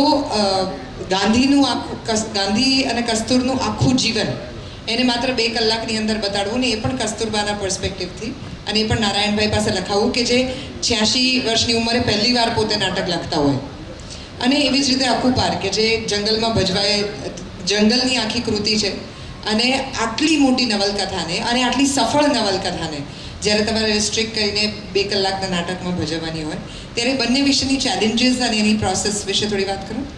A: ગાંધી અને કસ્તુરનું આખું જીવન એને માત્ર 2 કલાકની અંદર બતાડવું ને, એ પણ કસ્તુરબાના પર્સપેક્ટિવથી, અને એ પણ નારાયણભાઈ પાસે લખાવું કે જે 86 વર્ષની ઉંમરે પહેલી વાર પોતે નાટક લખતા હોય. અને એવી જ રીતે અકુપાર કે જે જંગલમાં ભજવાય, જંગલની આખી કૃતિ છે. અને આટલી મોટી નવલકથાને અને આટલી સફળ નવલકથાને જ્યારે તમારે રિસ્ટ્રિક્ટ કરીને 2 કલાકના નાટકમાં ભજવવાની હોય ત્યારે બંને વિશેની ચેલેન્જીસ અને એની પ્રોસેસ વિશે થોડી વાત કરો.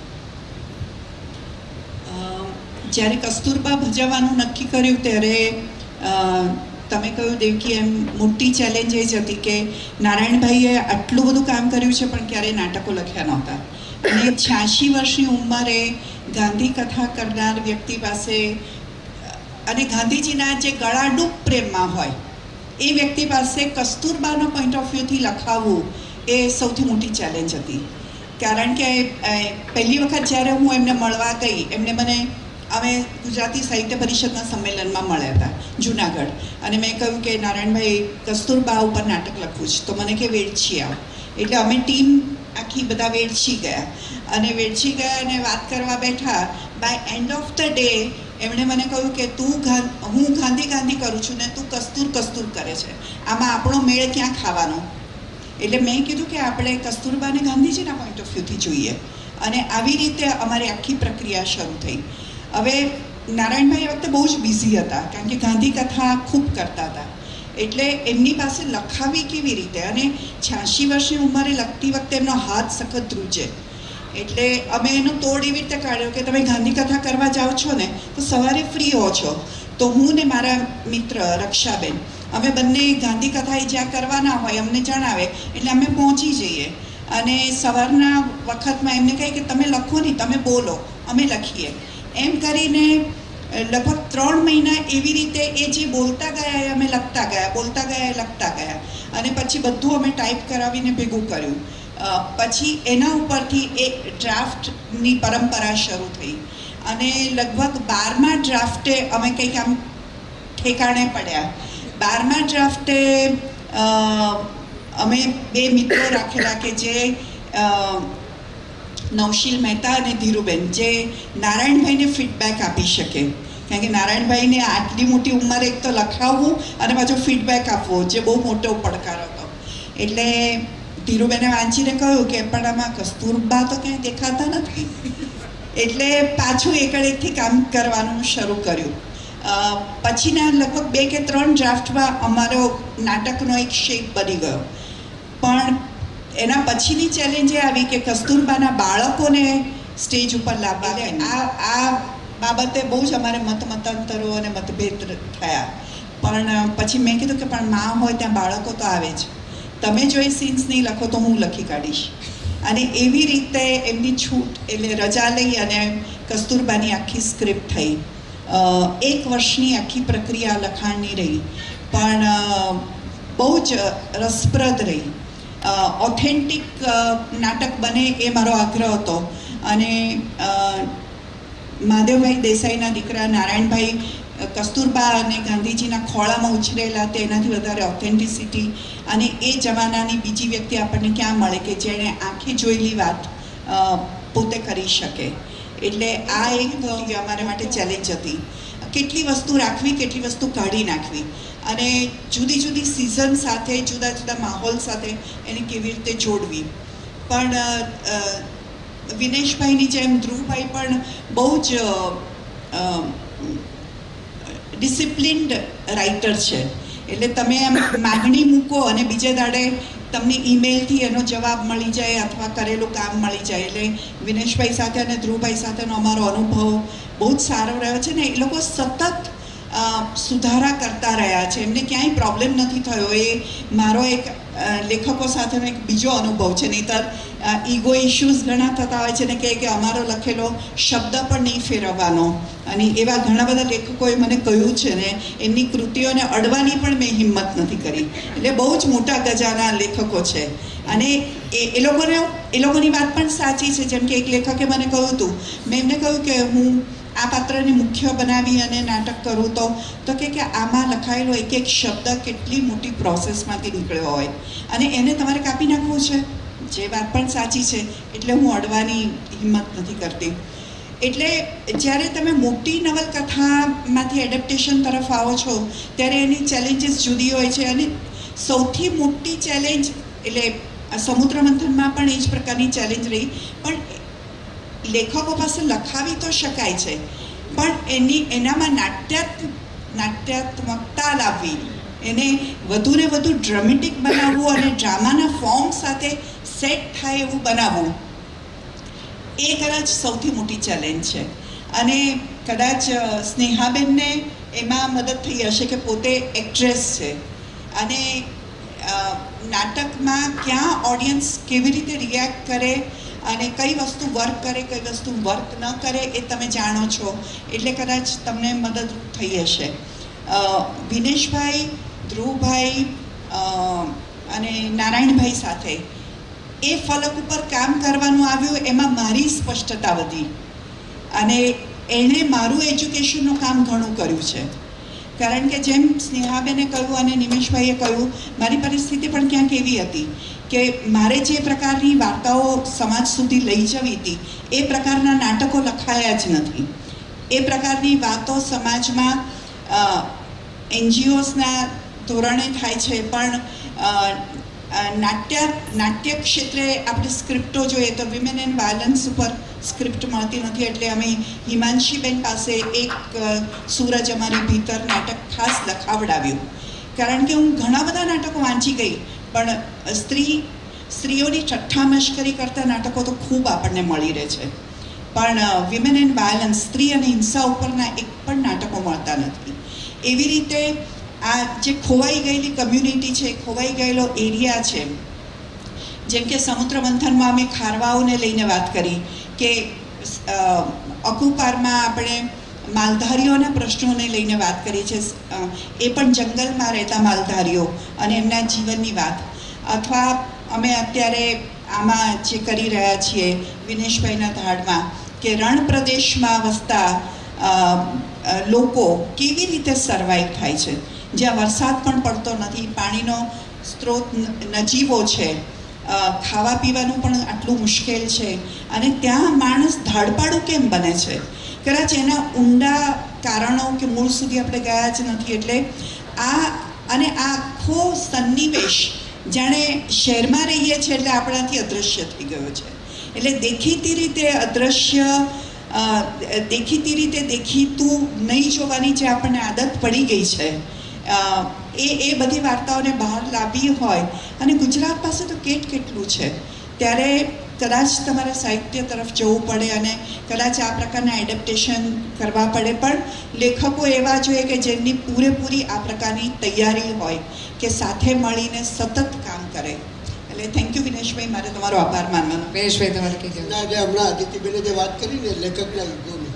E: જ્યારે કસ્તુરબા ભજવવાનું નક્કી કર્યું ત્યારે તમે કહ્યું દેવકી એમ મોટી ચેલેન્જ એ જ હતી કે નારાયણભાઈએ આટલું બધું કામ કર્યું છે પણ ક્યારેય નાટકો લખ્યા નહોતા. અને 86 વર્ષની ઉંમરે ગાંધી કથા કરનાર વ્યક્તિ પાસે અને ગાંધીજીના જે ગળાડૂબ પ્રેમમાં હોય એ વ્યક્તિ પાસે કસ્તુરબાના પોઈન્ટ ઓફ વ્યૂથી લખાવવું એ સૌથી મોટી ચેલેન્જ હતી. કારણ કે પહેલી વખત જ્યારે હું એમને મળવા ગઈ, એમને અમે ગુજરાતી સાહિત્ય પરિષદના સંમેલનમાં મળ્યા હતા જુનાગઢ, અને મેં કહ્યું કે નારાયણભાઈ કસ્તુરબા ઉપર નાટક લખવું છે, તો મને કે વેડછી આવ. એટલે અમે ટીમ આખી બધા વેડછી ગયા અને વાત કરવા બેઠા. By end of the day એમણે મને કહ્યું કે હું ગાંધી કરું છું ને તું કસ્તુર કરે છે, આમાં આપણો મેળ ક્યાં ખાવાનો. એટલે મેં કીધું કે આપણે કસ્તુરબાને ગાંધીજીના પોઈન્ટ ઓફ વ્યૂથી જોઈએ, અને આવી રીતે અમારી આખી પ્રક્રિયા શરૂ થઈ. હવે નારાયણભાઈ એ વખતે બહુ જ બિઝી હતા કારણ કે ગાંધી કથા ખૂબ કરતા હતા, એટલે એમની પાસે લખાવી કેવી રીતે. અને 86 વર્ષની ઉંમરે લખતી વખતે એમનો હાથ સખત ધ્રુજે, એટલે અમે એનો તોડ એવી રીતે કાઢ્યો કે તમે ગાંધી કથા કરવા જાઓ છો ને તો સવારે ફ્રી હો છો તો હું ને મારા મિત્ર રક્ષાબેન અમે બંને ગાંધી કથા જ્યાં કરવાના હોય અમને જણાવે એટલે અમે પહોંચી જઈએ. અને સવારના વખતમાં એમને કહે કે તમે લખો નહીં, તમે બોલો, અમે લખીએ. એમ કરીને લગભગ 3 મહિના એવી રીતે એ જે બોલતા ગયા એ અમે લખતા ગયા, બોલતા ગયા એ લખતા ગયા, અને પછી બધું અમે ટાઈપ કરાવીને ભેગું કર્યું. પછી એના ઉપરથી એક ડ્રાફ્ટની પરંપરા શરૂ થઈ, અને લગભગ 12મા ડ્રાફ્ટે અમે કંઈક આમ ઠેકાણે પડ્યા. 12મા ડ્રાફ્ટે અમે 2 મિત્રો રાખેલા કે જે નવશીલ મહેતા અને ધીરુબેન, જે નારાયણભાઈને ફીડબેક આપી શકે. કારણ કે નારાયણભાઈને આટલી મોટી ઉંમરે એક તો લખાવવું અને પાછો ફીડબેક આપવો, જે બહુ મોટો પડકાર હતો. એટલે ધીરુબેને વાંચીને કહ્યું કે પણ આમાં કસ્તુરબા તો ક્યાંય દેખાતા નથી. એટલે પાછું એકડેકથી કામ કરવાનું શરૂ કર્યું. પછીના લગભગ 2 કે 3 ડ્રાફ્ટમાં અમારો નાટકનો એક શેપ બની ગયો. પણ એના પછીની ચેલેન્જ એ આવી કે કસ્તુરબાના બાળકોને સ્ટેજ ઉપર લાવવા. આ બાબતે બહુ જ અમારે મતાંતરો અને મતભેદ થયા. પણ પછી મેં કીધું કે પણ માં હોય ત્યાં બાળકો તો આવે જ. તમે જો એ સીન્સ નહીં લખો તો હું લખી કાઢીશ. અને એવી રીતે એમની છૂટ એટલે રજા લઈ અને કસ્તુરબાની આખી સ્ક્રિપ્ટ થઈ. 1 વર્ષની આખી પ્રક્રિયા લખાણની રહી, પણ બહુ જ રસપ્રદ રહી. ઓથેન્ટિક નાટક બને એ મારો આગ્રહ હતો. અને મહાદેવભાઈ દેસાઈના દીકરા નારાયણભાઈ કસ્તુરબા અને ગાંધીજીના ખોળામાં ઉછરેલા, તેનાથી વધારે ઓથેન્ટિસિટી અને એ જમાનાની બીજી વ્યક્તિ આપણને ક્યાં મળે કે જેણે આંખે જોયેલી વાત પોતે કરી શકે. એટલે આ એક અમારા માટે ચેલેન્જ હતી. કેટલી વસ્તુ રાખવી, કેટલી વસ્તુ કાઢી નાખવી, અને જુદી જુદી સિઝન સાથે, જુદા જુદા માહોલ સાથે એને કેવી રીતે જોડવી. પણ વિનેશભાઈની જેમ ધ્રુવભાઈ પણ બહુ જ ડિસિપ્લિન્ડ રાઇટર છે. એટલે તમે એમ માગણી મૂકો અને બીજે દાડે તમને ઈમેલથી એનો જવાબ મળી જાય અથવા કરેલું કામ મળી જાય. એટલે વિનેશભાઈ સાથે અને ધ્રુવભાઈ સાથેનો અમારો અનુભવ બહુ જ સારો રહ્યો છે. ને એ લોકો સતત સુધારા કરતા રહ્યા છે. એમને ક્યાંય પ્રોબ્લેમ નથી થયો. એ મારો એક લેખકો સાથેનો એક બીજો અનુભવ છે. નહીંતર ઈગો ઇશ્યુઝ ઘણા થતા હોય છે ને કે અમારો લખેલો શબ્દ પણ નહીં ફેરવવાનો, અને એવા ઘણા બધા લેખકોએ મને કહ્યું છે ને એમની કૃતિઓને અડવાની પણ મેં હિંમત નથી કરી. એટલે બહુ જ મોટા ગજાના લેખકો છે. અને એ લોકોની વાત પણ સાચી છે. જેમ કે એક લેખકે મને કહ્યું હતું, મેં એમને કહ્યું કે હું આ પાત્રને મુખ્ય બનાવી અને નાટક કરું તો કે આમાં લખાયેલો એક એક શબ્દ કેટલી મોટી પ્રોસેસમાંથી નીકળ્યો હોય અને એને તમારે કાપી નાખવું છે. જે વાત પણ સાચી છે. એટલે હું અડવાની હિંમત નથી કરતી. એટલે જ્યારે તમે મોટી નવલકથામાંથી એડેપ્ટેશન તરફ આવો છો ત્યારે એની ચેલેન્જીસ જુદી હોય છે. અને સૌથી મોટી ચેલેન્જ એટલે સમુદ્ર મંથનમાં પણ એ જ પ્રકારની ચેલેન્જ રહી. પણ લેખકો પાસે લખાવી તો શકાય છે, પણ એનામાં નાટ્યાત્મકતા લાવવી, એને વધુ ને વધુ ડ્રામેટિક બનાવવું અને ડ્રામાના ફોર્મ સાથે સેટ થાય એવું બનાવવું, એ કદાચ સૌથી મોટી ચેલેન્જ છે. અને કદાચ સ્નેહાબેનને એમાં મદદ થઈ હશે કે પોતે એક્ટ્રેસ છે અને નાટકમાં ક્યાં ઓડિયન્સ કેવી રીતે રિએક્ટ કરે અને કઈ વસ્તુ વર્ક કરે, કઈ વસ્તુ વર્ક ન કરે એ તમે જાણો છો. એટલે કદાચ તમને મદદરૂપ થઈ હશે. વિનેશભાઈ, ધ્રુવભાઈ અને નારાયણભાઈ સાથે એ ફલક ઉપર કામ કરવાનું આવ્યું. એમાં મારી સ્પષ્ટતા વધી અને એણે મારું એજ્યુકેશનનું કામ ઘણું કર્યું છે. કારણ કે જેમ સ્નેહાબેને કહ્યું અને નિમેશભાઈએ કહ્યું, મારી પરિસ્થિતિ પણ ક્યાંક એવી હતી કે મારે જે પ્રકારની વાર્તાઓ સમાજ સુધી લઈ જવી હતી એ પ્રકારના નાટકો લખાયા જ નથી. એ પ્રકારની વાતો સમાજમાં NGOsના ધોરણે થાય છે, પણ નાટ્ય ક્ષેત્રે આપણે સ્ક્રિપ્ટો જોઈએ તો વિમેન એન્ડ વાયલન્સ ઉપર સ્ક્રિપ્ટ મળતી નથી. એટલે અમે હિમાંશીબેન પાસે એક સૂરજ અમારી ભીતર નાટક ખાસ લખાવડાવ્યું. કારણ કે હું ઘણા બધા નાટકો વાંચી ગઈ, પણ સ્ત્રીઓની ઠઠ્ઠા મશ્કરી કરતા નાટકો તો ખૂબ આપણને મળી રહે છે, પણ વિમેન એન્ડ વાયલન્સ, સ્ત્રી અને હિંસા ઉપરના એક પણ નાટકો મળતા નથી. એવી રીતે આ જે ખોવાઈ ગયેલી કમ્યુનિટી છે, ખોવાઈ ગયેલો એરિયા છે. જેમ કે સમુદ્ર મંથનમાં અમે ખારવાઓને લઈને વાત કરી કે અકુપારમાં આપણે માલધારીઓના પ્રશ્નોને લઈને વાત કરી છે. એ પણ જંગલમાં રહેતા માલધારીઓ અને એમના જીવનની વાત. અથવા અમે અત્યારે આમાં જે કરી રહ્યા છીએ વિનેશભાઈના ધાડમાં કે રણ પ્રદેશમાં વસતા લોકો કેવી રીતે સર્વાઈવ થાય છે, જ્યાં વરસાદ પણ પડતો નથી, પાણીનો સ્ત્રોત નજીવો છે, ખાવા પીવાનું પણ આટલું મુશ્કેલ છે, અને ત્યાં માણસ ધાડપાડું કેમ બને છે? કદાચ એના ઊંડા કારણો કે મૂળ સુધી આપણે ગયા જ નથી. એટલે આ આખો સન્નિવેશ જાણે શહેરમાં રહીએ છીએ એટલે આપણાથી અદૃશ્ય થઈ ગયો છે. એટલે દેખીતી રીતે અદૃશ્ય, દેખીતી રીતે દેખીતું નહીં જોવાની જે આપણને આદત પડી ગઈ છે, એ બધી વાર્તાઓને બહાર લાવવી હોય, અને ગુજરાત પાસે તો કેટલું છે, ત્યારે કદાચ તમારે સાહિત્ય તરફ જવું પડે અને કદાચ આ પ્રકારના એડેપ્ટેશન કરવા પડે. પણ લેખકો એવા જોઈએ કે જેમની પૂરેપૂરી આ પ્રકારની તૈયારી હોય, કે સાથે મળીને સતત કામ કરે. એટલે થેન્ક યુ વિનેશભાઈ, મારે તમારો આભાર માનવાનો.
A: વિનેશભાઈ, તમારે કહેજો.
C: જે હમણાં અદિતિબેને જે વાત કરી ને લેખકના યુગોની,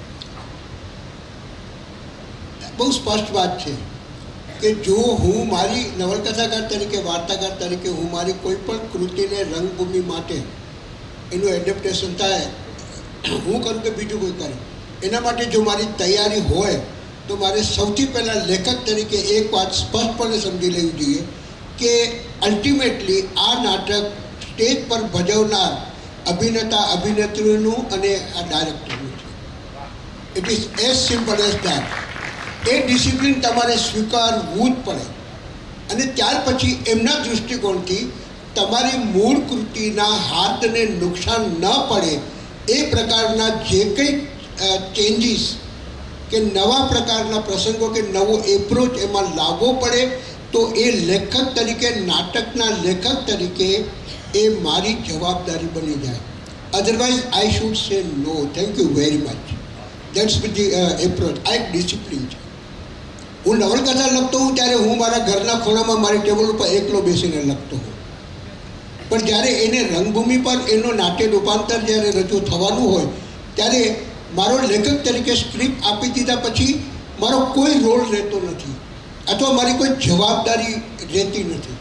C: બહુ સ્પષ્ટ વાત છે કે જો હું મારી નવલકથાકાર તરીકે, વાર્તાકાર તરીકે હું મારી કોઈ પણ કૃતિને રંગભૂમિ માટે એનું એડેપ્ટેશન થાય, હું કરું કે બીજું કોઈ કરે, એના માટે જો મારી તૈયારી હોય તો મારે સૌથી પહેલાં લેખક તરીકે એક વાત સ્પષ્ટપણે સમજી લેવી જોઈએ કે અલ્ટિમેટલી આ નાટક સ્ટેજ પર ભજવનાર અભિનેતા અભિનેત્રીનું અને આ ડાયરેક્ટરનું છે. It is as simple as that. એ ડિસિપ્લિન તમારે સ્વીકારવું જ પડે, અને ત્યાર પછી એમના દૃષ્ટિકોણથી તમારી મૂળ કૃતિના હાથને નુકસાન ન પડે એ પ્રકારના જે કંઈ ચેન્જીસ કે નવા પ્રકારના પ્રસંગો કે નવો એપ્રોચ એમાં લાવવો પડે, તો એ લેખક તરીકે, નાટકના લેખક તરીકે એ મારી જવાબદારી બની જાય. Otherwise I should say no, thank you very much. That's the approach. આ એક ડિસિપ્લિન છે. હું નવલકથા લખતો હોઉં ત્યારે હું મારા ઘરના ખૂણામાં મારી ટેબલ ઉપર એકલો બેસીને લખતો હોઉં, પણ જ્યારે એને રંગભૂમિ પર એનો નાટ્ય રૂપાંતર જ્યારે રજૂ થવાનું હોય ત્યારે મારો લેખક તરીકે સ્ક્રિપ્ટ આપી દીધા પછી મારો કોઈ રોલ રહેતો નથી, અથવા મારી કોઈ જવાબદારી રહેતી નથી.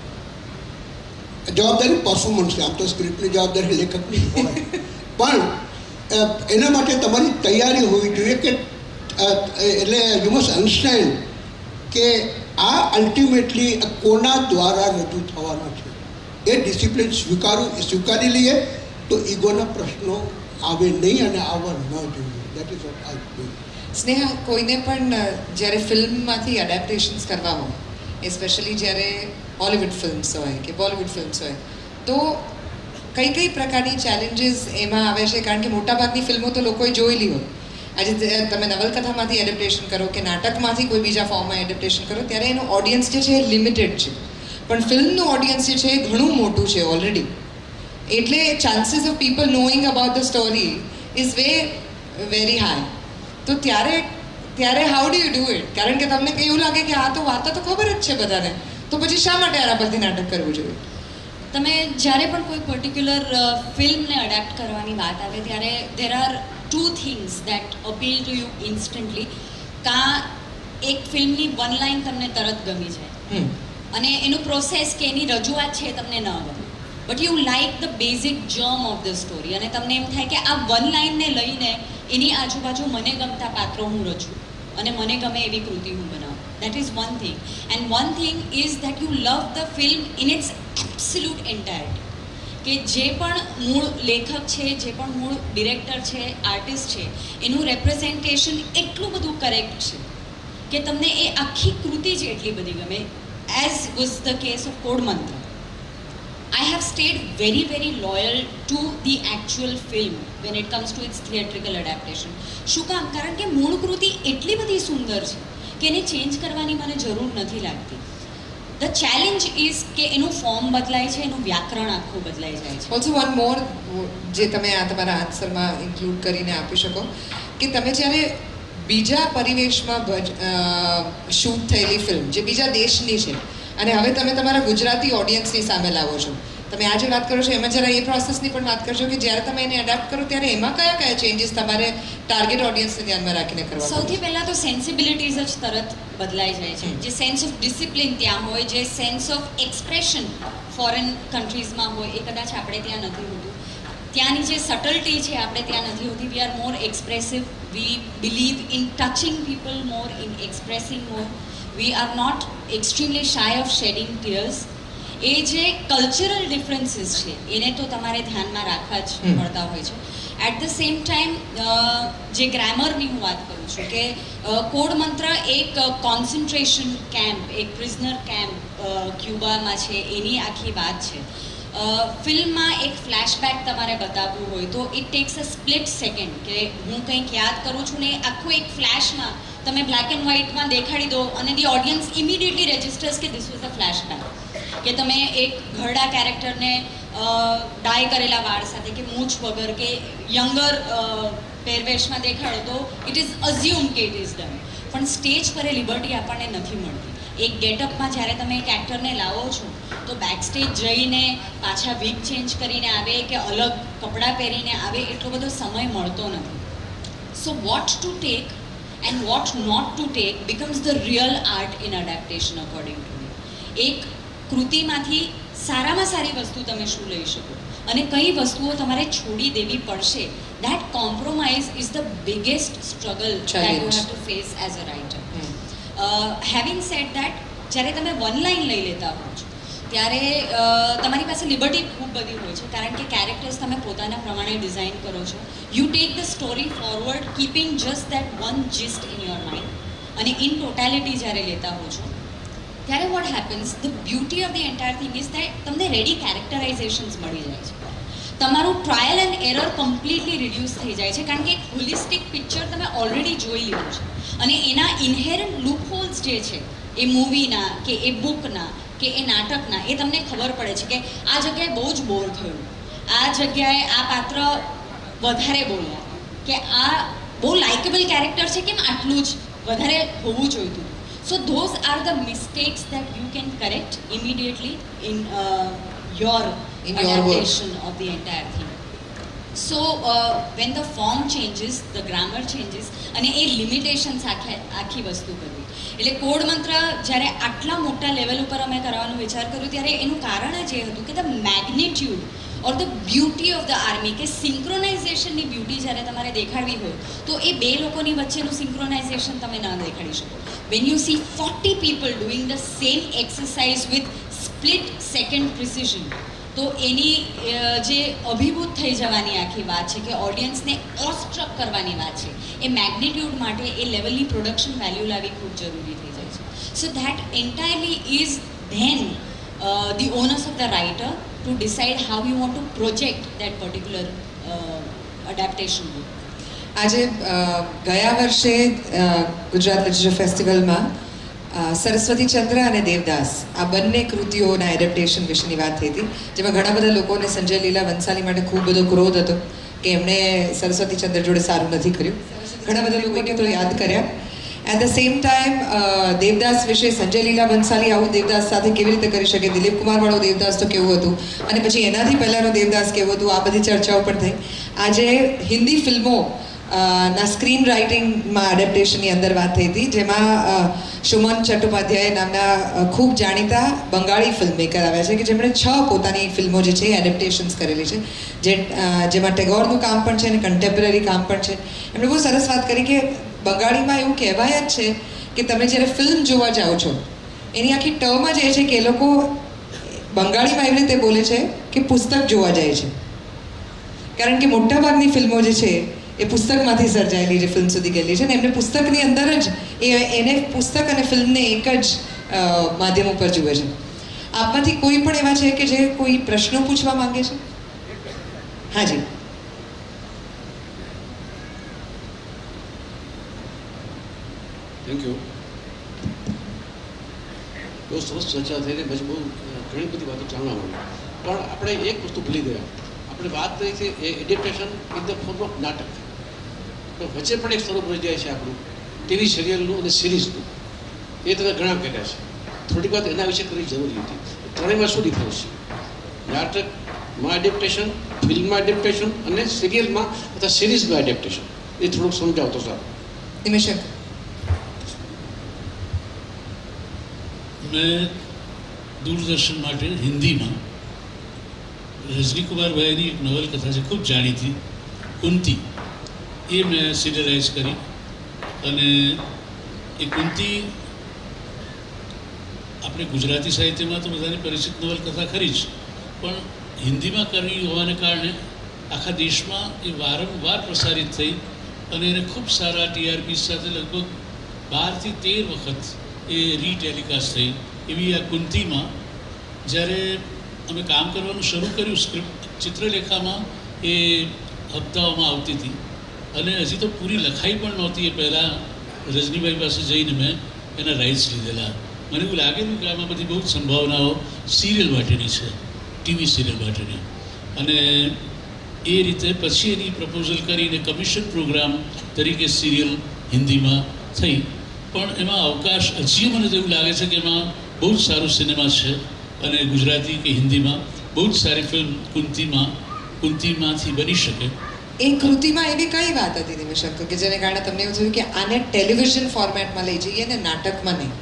C: જવાબદારી પરફોર્મન્સ છે, આમ તો સ્ક્રિપ્ટની જવાબદારી લેખકની હોય, પણ એના માટે તમારી તૈયારી હોવી જોઈએ કે એટલે યુ મસ્ટ અન્ડરસ્ટેન્ડ કે આ અલ્ટિમેટલી કોના દ્વારા રજૂ થવાનો છે. એ ડિસિપ્લિન સ્વીકારી લઈએ તો ઈગોના પ્રશ્નો આવે નહીં અને આવવા ન જોઈએ. That is what I feel.
A: Sneha, કોઈને પણ જ્યારે ફિલ્મમાંથી એડેપ્ટેશન્સ કરવા હોય, એસ્પેશિયલી જ્યારે હોલિવૂડ ફિલ્મ્સ હોય કે બોલિવૂડ ફિલ્મ્સ હોય, તો કઈ પ્રકારની ચેલેન્જીસ એમાં આવે છે? કારણ કે મોટાભાગની ફિલ્મો તો લોકોએ જોયેલી હોય. આજે તમે નવલકથામાંથી એડેપ્ટેશન કરો કે નાટકમાંથી કોઈ બીજા ફોર્મમાં એડેપ્ટેશન કરો, ત્યારે એનું ઓડિયન્સ જે છે એ લિમિટેડ છે, પણ ફિલ્મનું ઓડિયન્સ જે છે એ ઘણું મોટું છે ઓલરેડી. એટલે chances of people knowing about the story is very high. તો ત્યારે how do you do it? કારણ કે તમને એવું લાગે કે આ તો વાર્તા તો ખબર જ છે બધાને, તો પછી શા માટે આના પરથી નાટક કરવું જોઈએ?
B: તમે જ્યારે પણ કોઈ પર્ટિક્યુલર ફિલ્મને અડેપ્ટ કરવાની વાત આવે ત્યારે there are two things that appeal to you instantly. એક ફિલ્મની વન લાઇન તમને તરત ગમી જાય, અને એનું પ્રોસેસ કે એની રજૂઆત છે તમને ન ગમે, but you like the basic germ of the story, અને તમને એમ થાય કે આ વન લાઇનને લઈને એની આજુબાજુ મને ગમતા પાત્રો હું રચું અને મને ગમે એવી કૃતિ હું બનાવું. That is one thing. And one thing is that you love the film in its absolute entirety. કે જે પણ મૂળ લેખક છે, જે પણ મૂળ ડિરેક્ટર છે, આર્ટિસ્ટ છે, એનું રેપ્રેઝેન્ટેશન એટલું બધું કરેક્ટ છે કે તમને એ આખી કૃતિ જ એટલી બધી ગમે. As was the case of Code Mantra. I have stayed very very loyal to the actual film when it comes to its theatrical adaptation. શું કામ? કારણ કે મૂળ કૃતિ એટલી બધી સુંદર છે કે એને ચેન્જ કરવાની મને જરૂર નથી લાગતી. ધ ચેલેન્જ ઇઝ કે એનું ફોર્મ બદલાય છે, એનું વ્યાકરણ આખું બદલાઈ જાય છે.
A: ઓલ્સો વન મોર જે તમે આ તમારા આન્સરમાં ઇન્ક્લુડ કરીને આપી શકો કે તમે જ્યારે બીજા પરિવેશમાં શૂટ થયેલી ફિલ્મ જે બીજા દેશની છે અને હવે તમે તમારા ગુજરાતી ઓડિયન્સની સામે લાવો છો, તમે આજે વાત કરો છો એમાં જરા એ પ્રોસેસની પણ વાત કરજો કે જ્યારે તમે એને એડેપ્ટ કરો ત્યારે એમાં કયા કયા ચેન્જીસ તમારે ટાર્ગેટ ઓડિયન્સને ધ્યાનમાં રાખીને કરવા?
B: સૌથી પહેલાં તો સેન્સિબિલિટીઝ જ તરત બદલાઈ જાય છે. જે સેન્સ ઓફ ડિસિપ્લિન ત્યાં હોય, જે સેન્સ ઓફ એક્સપ્રેશન ફોરેન કન્ટ્રીઝમાં હોય, એ કદાચ આપણે ત્યાં નથી હોતું. ત્યાંની જે સટલટી છે આપણે ત્યાં નથી હોતી. We are more expressive, we believe in touching people more, in expressing more. We are not extremely shy of shedding tears. એ જે કલ્ચરલ ડિફરન્સીસ છે એને તો તમારે ધ્યાનમાં રાખવા જ પડતા હોય છે. એટ ધ સેમ ટાઈમ જે ગ્રામરની હું વાત કરું છું કે કોડ મંત્ર એક કોન્સન્ટ્રેશન કેમ્પ, એક પ્રિઝનર કેમ્પ ક્યુબામાં છે, એની આખી વાત છે. ફિલ્મમાં એક ફ્લેશબેક તમારે બતાવવું હોય તો it takes a split second કે હું કંઈક યાદ કરું છું ને આખું એક ફ્લેશમાં તમે બ્લેક એન્ડ વ્હાઇટમાં દેખાડી દો અને ધી ઓડિયન્સ ઇમિડિયેટલી રજિસ્ટર્સ કે ધીસ વોઝ અ ફ્લેશબેક. કે તમે એક ઘરડા કેરેક્ટરને ડાય કરેલા વાળ સાથે કે મૂછ વગર કે યંગર પહેરવેશમાં દેખાડો તો ઇટ ઇઝ અઝ્યુમ કે ઇટ ઇઝ ડન. પણ સ્ટેજ પર એ લિબર્ટી આપણને નથી મળતી. એક ગેટઅપમાં જ્યારે તમે એક એક્ટરને લાવો છો તો બેક સ્ટેજ જઈને પાછા વિગ ચેન્જ કરીને આવે કે અલગ કપડાં પહેરીને આવે એટલો બધો સમય મળતો નથી. So what to take and what not to take becomes the real art in adaptation according to me. એક કૃતિમાંથી સારામાં સારી વસ્તુ તમે શું લઈ શકો અને કઈ વસ્તુઓ તમારે છોડી દેવી પડશે. That compromise is the biggest struggle that you have to face as a writer. Having said that, જ્યારે તમે વન લાઇન લઈ લેતા હો છો ત્યારે તમારી પાસે લિબર્ટી ખૂબ બધી હોય છે કારણ કે કેરેક્ટર્સ તમે પોતાના પ્રમાણે ડિઝાઇન કરો છો. You take the story forward keeping just that one gist in your mind. અને ઇન ટોટાલિટી જ્યારે લેતા હો છો ત્યારે what happens, the beauty of the entire thing is that તમને રેડી કેરેક્ટરાઇઝેશન્સ મળી જાય છે. તમારું trial and error completely reduce થઈ જાય છે કારણ કે એક હોલિસ્ટિક પિક્ચર તમે ઓલરેડી જોઈ લીધું છે અને એના ઇન્હેરન્ટ લૂપ હોલ્સ જે છે એ મૂવીના કે એ બુકના કે એ નાટકના એ તમને ખબર પડે છે કે આ જગ્યાએ બહુ જ બોર થયું, આ જગ્યાએ આ પાત્ર વધારે બોલ્યા, કે આ બહુ લાઇકેબલ કેરેક્ટર છે કેમ આટલું જ વધારે હોવું જોઈતું. So those are the mistakes that you can correct immediately in your adaptation of the entire thing. So when the form changes, the grammar changes, અને એ લિમિટેશન્સ આખી વસ્તુ કરવી. એટલે કોડ મંત્ર જ્યારે આટલા મોટા લેવલ ઉપર અમે કરવાનો વિચાર કર્યો ત્યારે એનું કારણ જ એ હતું કે the magnitude or the beauty of the army, કે સિંક્રોનાઇઝેશનની બ્યુટી જ્યારે તમારે દેખાડવી હોય તો એ બે લોકોની વચ્ચેનું સિંક્રોનાઇઝેશન તમે ન દેખાડી શકો. When you see 40 people doing the same exercise with split second precision, તો એની જે અભિભૂત થઈ જવાની આખી વાત છે કે ઓડિયન્સને ઓસ્ટ્રક કરવાની વાત છે, એ મેગ્નિટ્યુડ માટે એ લેવલની પ્રોડક્શન વેલ્યુ લાવવી ખૂબ જરૂરી થઈ જાય છે. So that entirely is then the honours of the writer to decide how you want to project that particular adaptation book.
A: આજે ગયા વર્ષે ગુજરાત લિટરેચર ફેસ્ટિવલમાં સરસ્વતી ચંદ્ર અને દેવદાસ આ બંને કૃતિઓના એડેપ્ટેશન વિશેની વાત થઈ હતી, જેમાં ઘણા બધા લોકોને સંજય લીલા વંસાલી માટે ખૂબ બધો ક્રોધ હતો કે એમણે સરસ્વતી ચંદ્ર જોડે સારું નથી કર્યું. ઘણા બધા લોકોને તો યાદ કર્યા. At the same time Devdas વિશે સંજય લીલા વંસાલી આવું દેવદાસ સાથે કેવી રીતે કરી શકે, દિલીપ કુમાર વાળો દેવદાસ તો કેવું હતું અને પછી એનાથી પહેલાંનો દેવદાસ કેવું હતું, આ બધી ચર્ચાઓ પણ થઈ. આજે હિન્દી ફિલ્મો ના સ્ક્રીન રાઇટિંગમાં એડેપ્ટેશનની અંદર વાત થઈ હતી, જેમાં સુમન ચટ્ટોપાધ્યાય નામના ખૂબ જાણીતા બંગાળી ફિલ્મ મેકર આવ્યા છે કે જેમણે 6 પોતાની ફિલ્મો જે છે એડેપ્ટેશન્સ કરેલી છે, જેમાં ટેગોરનું કામ પણ છે અને કન્ટેમ્પરરી કામ પણ છે. એમણે બહુ સરસ વાત કરી કે બંગાળીમાં એવું કહેવાય જ છે કે તમે જ્યારે ફિલ્મ જોવા જાઓ છો એની આખી ટર્મ જ એ છે કે એ લોકો બંગાળીમાં એવી રીતે બોલે છે કે પુસ્તક જોવા જાય છે, કારણ કે મોટાભાગની ફિલ્મો જે છે એ પુસ્તકમાંથી સર્જાયેલી જે ફિલ્મ સુધી ગયેલી છે ને એમને પુસ્તકની અંદર જ એને પુસ્તક અને ફિલ્મને એક જ માધ્યમ ઉપર જુએ છે. આપમાંથી કોઈ પણ એવા છે કે જે કોઈ પ્રશ્નો પૂછવા માંગે છે? હાજી.
F: Thank you. બહુ સરસ ચર્ચા થઈ રહી, પછી બહુ ઘણી બધી વાતો જાણવા મળી. પણ આપણે એક વસ્તુ ભૂલી ગયા. આપણે વાત કરી છે એ adaptation in the form of નાટક. તો વચ્ચે પણ એક સ્વરૂપ રહી જાય છે આપણું ટીવી સિરિયલનું અને સિરીઝનું. એ તમે ઘણા કર્યા છે. થોડીક વાત એના વિશે કરવી જરૂરી હતી. ત્રણેયમાં શું ડિફરન્સ છે? નાટકમાં એડેપ્ટેશન, ફિલ્મમાં એડેપ્ટેશન અને સિરિયલમાં અથવા સિરીઝમાં એડેપ્ટેશન, એ થોડુંક સમજાવતો સારું.
A: નિમિષક.
D: મેં દૂરદર્શન માટે હિન્દીમાં રજનીકુમારભાઈની એક નવલકથા છે ખૂબ જાણીતી, કુંતી. એ મેં સિરિયલાઇઝ કરી અને એ કુંતી આપણે ગુજરાતી સાહિત્યમાં તો બધાને પરિચિત નવલકથા ખરી જ, પણ હિન્દીમાં કરવી હોવાને કારણે આખા દેશમાં એ વારંવાર પ્રસારિત થઈ અને એને ખૂબ સારા TRP સાથે લગભગ 12 થી 13 વખત એ રીટેલિકાસ્ટ થઈ. એવી આ કુંતીમાં જ્યારે અમે કામ કરવાનું શરૂ કર્યું, સ્ક્રિપ્ટ ચિત્રલેખામાં એ હપ્તાઓમાં આવતી હતી અને હજી તો પૂરી લખાઈ પણ નહોતી. એ પહેલાં રજનીભાઈ પાસે જઈને મેં એના રાઇટ્સ લીધેલા. મને એવું લાગેલું કે આમાં બધી બહુ જ સંભાવનાઓ સિરિયલ માટેની છે, ટીવી સિરિયલ માટેની. અને એ રીતે પછી એની પ્રપોઝલ કરીને કમિશન પ્રોગ્રામ તરીકે સિરિયલ હિન્દીમાં થઈ. પણ એમાં અવકાશ હજી મને તો એવું લાગે છે કે એમાં બહુ જ સારું સિનેમા છે અને ગુજરાતી કે હિન્દીમાં બહુ જ સારી ફિલ્મ કુંતીમાંથી બની શકે.
A: એ કૃતિમાં એવી કઈ વાત હતી નિમિષંકર કે જેને કારણે તમને એવું થયું કે આને ટેલિવિઝન ફોર્મેટમાં લઈ જઈએ ને નાટકમાં નહીં?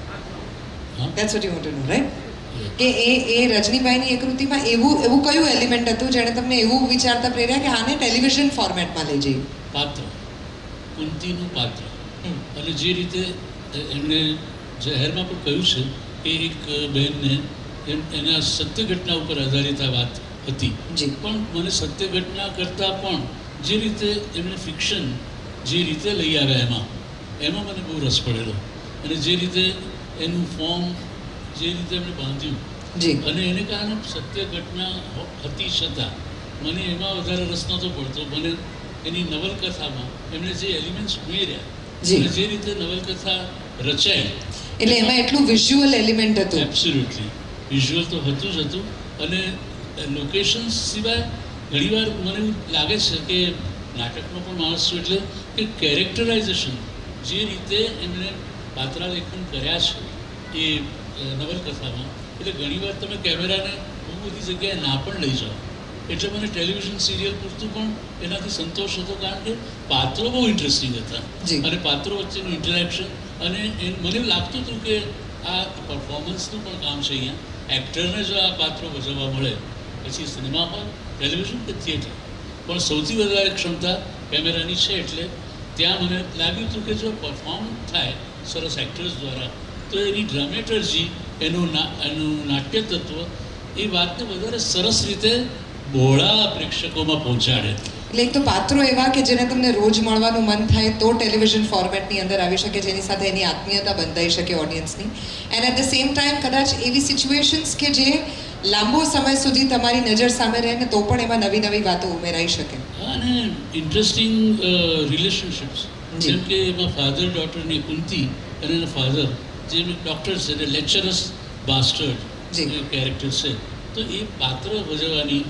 A: That's what you want to know, right? કે એ રજનીભાઈની એ કૃતિમાં એવું કયું એલિમેન્ટ હતું જેણે તમને એવું વિચારતા પ્રેર્યા કે આને ટેલિવિઝન ફોર્મેટમાં લઈ જઈએ?
D: પાત્ર, કુંતીનું પાત્ર. અને જે રીતે એમણે જાહેરમાં પણ કહ્યું છે કે એક બહેનને એના સત્ય ઘટના ઉપર આધારિત આ વાત હતી. પણ મને સત્ય ઘટના કરતાં પણ જે રીતે એમણે ફિક્શન જે રીતે લઈ આવ્યા એમાં મને બહુ રસ પડેલો. અને જે રીતે એનું ફોર્મ જે રીતે એમણે બાંધ્યું અને એને કારણે સત્ય ઘટના હતી છતાં મને એમાં વધારે રસ નહોતો પડતો. મને એની નવલકથામાં એમણે જે એલિમેન્ટ્સ ઉમેર્યા અને જે રીતે નવલકથા રચાઈ,
A: એટલે એમાં એટલું વિઝ્યુઅલ એલિમેન્ટ હતું.
D: એબ્સોલ્યુટલી વિઝ્યુઅલ તો હતું જ હતું. અને લોકેશન્સ સિવાય ઘણીવાર મને એવું લાગે છે કે નાટકનો પણ માણસ છું એટલે કે કેરેક્ટરાઇઝેશન જે રીતે એમણે પાત્રાલેખન કર્યા છે એ નવલકથામાં, એટલે ઘણીવાર તમે કેમેરાને બહુ બધી જગ્યાએ ના પણ લઈ જાઓ. એટલે મને ટેલિવિઝન સિરિયલ પૂરતું પણ એનાથી સંતોષ હતો, કારણ કે પાત્રો બહુ ઇન્ટરેસ્ટિંગ હતા અને પાત્રો વચ્ચેનું ઇન્ટરેક્શન. અને મને એવું લાગતું હતું કે આ પરફોર્મન્સનું પણ કામ છે અહીંયા. એક્ટરને જો આ પાત્રો ભજવવા મળે, પછી સિનેમા હોય, ટેલિવિઝન કે થિયેટર, પણ સૌથી વધારે ક્ષમતા કેમેરાની છે. એટલે ત્યાં મને લાગ્યું હતું કે જો પરફોર્મ થાય સરસ એક્ટર્સ દ્વારા તો એની ડ્રામેટર્જી, એનું નાટ્ય તત્વ એ વાતને વધારે સરસ રીતે બહોળા પ્રેક્ષકોમાં પહોંચાડે.
A: એટલે એક તો પાત્રો એવા કે જેને તમને રોજ મળવાનું મન થાય તો ટેલિવિઝન ફોર્મેટની અંદર આવી શકે, જેની સાથે એની આત્મીયતા બંધાઈ શકે ઓડિયન્સની. And at the same time કદાચ એવી સિચ્યુએશન્સ કે જે લાંબો સમય સુધી તમારી નજર સામે રહે ને તો પણ એમાં નવી નવી વાતો ઉમેરાઈ શકે.
D: અને ઇન્ટરેસ્ટિંગ રિલેશનશિપ્સ, જેમ કે એમાં ફાધર ડોટરની કુંતી અને એના ફાધર જે ડૉક્ટર છે, એટલે લેક્ચરસ બાસ્ટર્ડ કેરેક્ટર છે. તો એ પાત્ર ભજવવાની,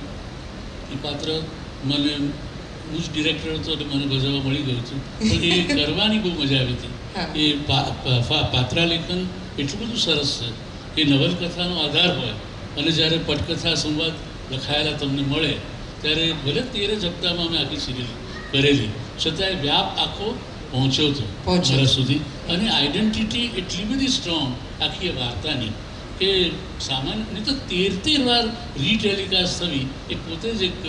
D: એ પાત્ર મને, હું જ ડિરેક્ટર હતો એટલે મને ભજવવા મળી ગયું હતું, પણ એ કરવાની બહુ મજા આવી હતી. એ પાત્રાલેખન એટલું બધું સરસ છે કે નવલકથાનો આધાર હોય અને જ્યારે પટકથા સંવાદ લખાયેલા તમને મળે ત્યારે ભલે 13 જ હપ્તામાં અમે આખી સિરિયલ કરેલી, છતાંય વ્યાપ આખો પહોંચ્યો હતો મારા સુધી. અને આઈડેન્ટિટી એટલી બધી સ્ટ્રોંગ આખી વાર્તાની કે સામાન્ય નહીં તો 13 વાર રીટેલિકાસ્ટ થવી એ પોતે જ એક.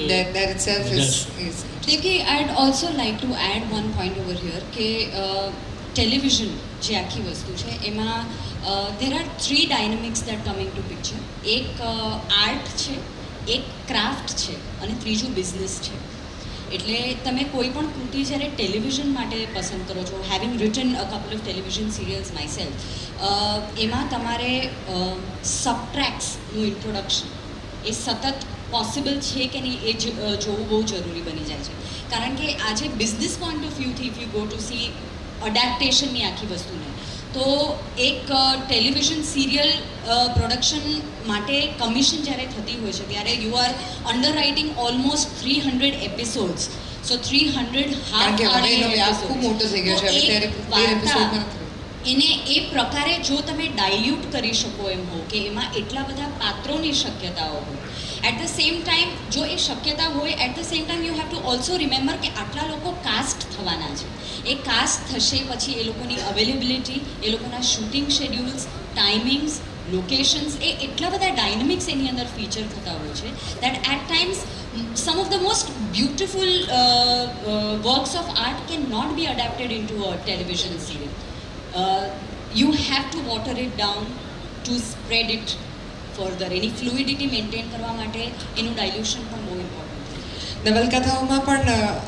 B: देखिए, I'd also like to add one point over here કે ટેલિવિઝન જે આખી વસ્તુ છે એમાં there are 3 dynamics that come into picture. એક આર્ટ છે, એક ક્રાફ્ટ છે અને ત્રીજું બિઝનેસ છે. એટલે તમે કોઈ પણ કૃતિ જ્યારે ટેલિવિઝન માટે પસંદ કરો છો, having written a couple of television serials myself, એમાં તમારે સબટ્રેક્ટ્સનું ઇન્ટ્રોડક્શન એ સતત પોસિબલ છે કે નહીં એ જોવું બહુ જરૂરી બની જાય છે. કારણ કે આજે બિઝનેસ પોઈન્ટ ઓફ વ્યૂથી if you go to see અડેપ્ટેશનની આખી વસ્તુને, તો એક ટેલિવિઝન સિરિયલ પ્રોડક્શન માટે કમિશન જ્યારે થતી હોય છે ત્યારે you are under writing almost 300 episodes. So 300 half એને એ પ્રકારે જો તમે ડાયલ્યુટ કરી શકો એમ હો કે એમાં એટલા બધા પાત્રોની શક્યતાઓ હોય, એટ ધ સેમ ટાઈમ જો એ શક્યતા હોય, at the same time you have to also remember કે આટલા લોકો કાસ્ટ થવાના છે. એ કાસ્ટ થશે પછી એ લોકોની અવેલેબિલિટી, એ લોકોના શૂટિંગ શેડ્યુલ્સ, ટાઈમિંગ્સ, લોકેશન્સ એ એટલા બધા ડાયનેમિક્સ એની અંદર ફીચર થતા હોય છે that at times some of the most beautiful works of art cannot be adapted into a television serial. You have to water it down to spread it further. એની fluidity maintain કરવા માટે એનું ડાયલ્યુશન પણ બહુ important છે.
A: નવલકથાઓમાં પણ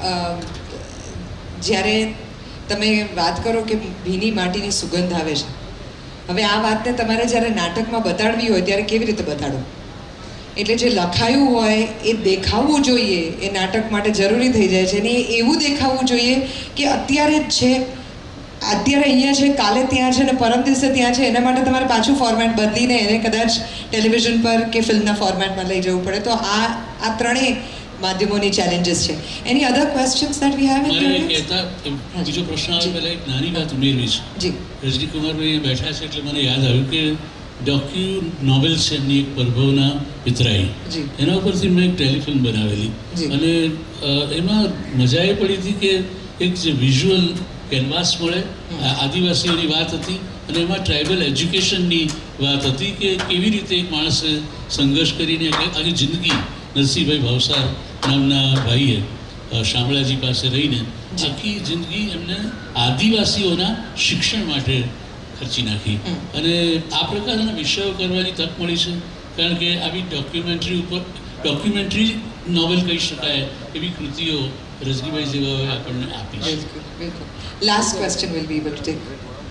A: જ્યારે તમે વાત કરો કે ભીની માટીની સુગંધ આવે છે, હવે આ વાતને તમારે જ્યારે નાટકમાં બતાડવી હોય ત્યારે કેવી રીતે બતાડો? એટલે જે લખાયું હોય એ દેખાવું જોઈએ, એ નાટક માટે જરૂરી થઈ જાય છે. અને એવું દેખાવું જોઈએ કે અત્યારે જ છે, અત્યારે અહીંયા છે, કાલે ત્યાં છે ને પરમ દિવસે ત્યાં છે. એના માટે તમારે પાછું ફોર્મેટ બદલીને એને કદાચ ટેલિવિઝન પર કે ફિલ્મના ફોર્મેટમાં લઈ જવું પડે. તો આ ત્રણેય માધ્યમોની ચેલેન્જીસ છે. એની other questions that we have in
D: બીજો પ્રશ્ન આવે પહેલાં એક નાની વાત ઉમેરવી છે.
A: જી,
D: રજની કુમારભાઈ બેઠા છે એટલે મને યાદ આવ્યું કે ડોક્યુ નોવેલ છે એમની એક પ્રભવના પિતરાઈ, એના ઉપરથી મેં એક ટેલિફિલ્મ બનાવેલી. અને એમાં મજા એ પડી હતી કે એક જે વિઝ્યુઅલ કેનવાસ મળે, આદિવાસીઓની વાત હતી અને એમાં ટ્રાઇબલ એજ્યુકેશનની વાત હતી કે કેવી રીતે એક માણસે સંઘર્ષ કરીને આખી જિંદગી નરસિંહભાઈ ભાવસાર નામના ભાઈએ શામળાજી પાસે રહીને આખી જિંદગી એમને આદિવાસીઓના શિક્ષણ માટે ખર્ચી નાખી. અને આ પ્રકારના વિષયો કરવાની તક મળી છે, કારણ કે આવી ડોક્યુમેન્ટરી નોવેલ કહી શકાય એવી કૃતિઓ રજનીભાઈ જેવાઓએ આપણને આપી છે.
A: Last question will be able to take.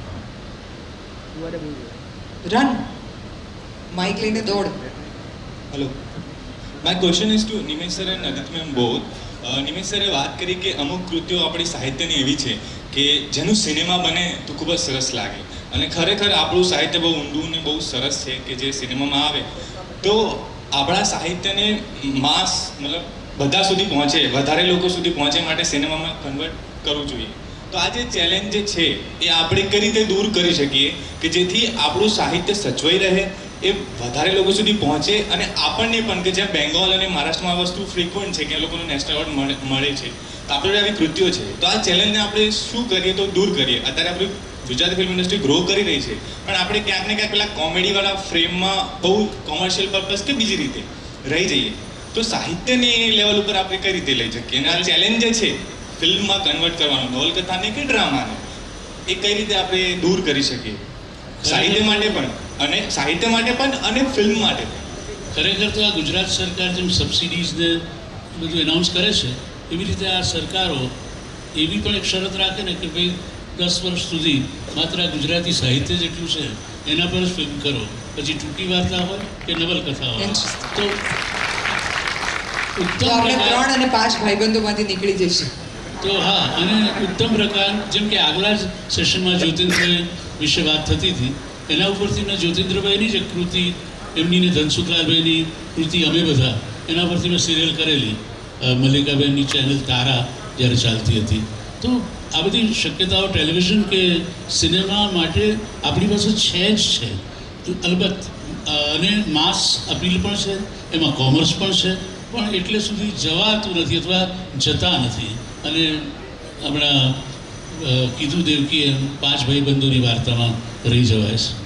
A: Run, mike લઈને દોડ.
G: Hello, my question is to Nimesh sir and Adit ma'am both. નિમેશ સરે વાત કરી કે અમુક કૃતિઓ આપણી સાહિત્યની એવી છે કે જેનું સિનેમા બને તો ખૂબ જ સરસ લાગે. અને ખરેખર આપણું સાહિત્ય બહુ ઊંડું ને બહુ સરસ છે કે જે સિનેમામાં આવે તો આપણા સાહિત્યને માસ મતલબ બધા સુધી પહોંચે, વધારે લોકો સુધી પહોંચે માટે સિનેમામાં કન્વર્ટ કરવું જોઈએ. તો આ જે ચેલેન્જ જે છે એ આપણે કઈ રીતે દૂર કરી શકીએ કે જેથી આપણું સાહિત્ય સચવાઈ રહે, એ વધારે લોકો સુધી પહોંચે અને આપણને પણ કે જ્યાં બેંગોલ અને મહારાષ્ટ્રમાં આ વસ્તુ ફ્રીક્વન્ટ છે કે એ લોકોને નેશનલ એવોર્ડ મળે છે, તો આપણે આવી કૃતિઓ છે. તો આ ચેલેન્જને આપણે શું કરીએ તો દૂર કરીએ? અત્યારે આપણી ગુજરાતી ફિલ્મ ઇન્ડસ્ટ્રી ગ્રો કરી રહી છે, પણ આપણે ક્યાંક ને ક્યાંક પેલા કોમેડીવાળા ફ્રેમમાં બહુ કોમર્શિયલ પર્પઝ કે બીજી રીતે રહી જઈએ. તો સાહિત્યની લેવલ ઉપર આપણે કઈ રીતે લઈ શકીએ? અને આ ચેલેન્જ જે છે ફિલ્મમાં કન્વર્ટ કરવાનું, નવલકથાને કે ડ્રામાને, એ કઈ રીતે આપણે દૂર કરી શકીએ સાહિત્ય માટે પણ અને ફિલ્મ માટે પણ?
D: ખરેખર તો આ ગુજરાત સરકાર જેમ સબસિડીઝને બધું એનાઉન્સ કરે છે એવી રીતે આ સરકારો એવી પણ એક શરત રાખે ને કે ભાઈ 10 વર્ષ સુધી માત્ર ગુજરાતી સાહિત્ય જેટલું છે એના પર જ ફિલ્મ કરો, પછી ટૂંકી વાર્તા હોય કે નવલકથા હોય. તો
A: આપણે 3 અને 5 ભાઈબંધોમાંથી નીકળી જઈશું.
D: તો હા, અને ઉત્તમ પ્રકાર જેમ કે આગલા જ સેશનમાં જ્યોતિન્દ્ર વિશે વાત થતી હતી, એના ઉપરથી મેં જ્યોતિન્દ્રભાઈની જ કૃતિ, એમની ને ધનસુખલાલભાઈની કૃતિ અમે બધા એના પરથી મેં સિરિયલ કરેલી મલ્લિકાબેનની ચેનલ તારા જ્યારે ચાલતી હતી. તો આ બધી શક્યતાઓ ટેલિવિઝન કે સિનેમા માટે આપણી પાસે છે જ છે. તો અલબત્ત અને માસ અપીલ પણ છે, એમાં કોમર્સ પણ છે, પણ એટલે સુધી જવાતું નથી અથવા જતા નથી. અને હમણાં કીધું દેવકીએ 5 ભાઈબંધોની વાર્તામાં રહી જવાય છે.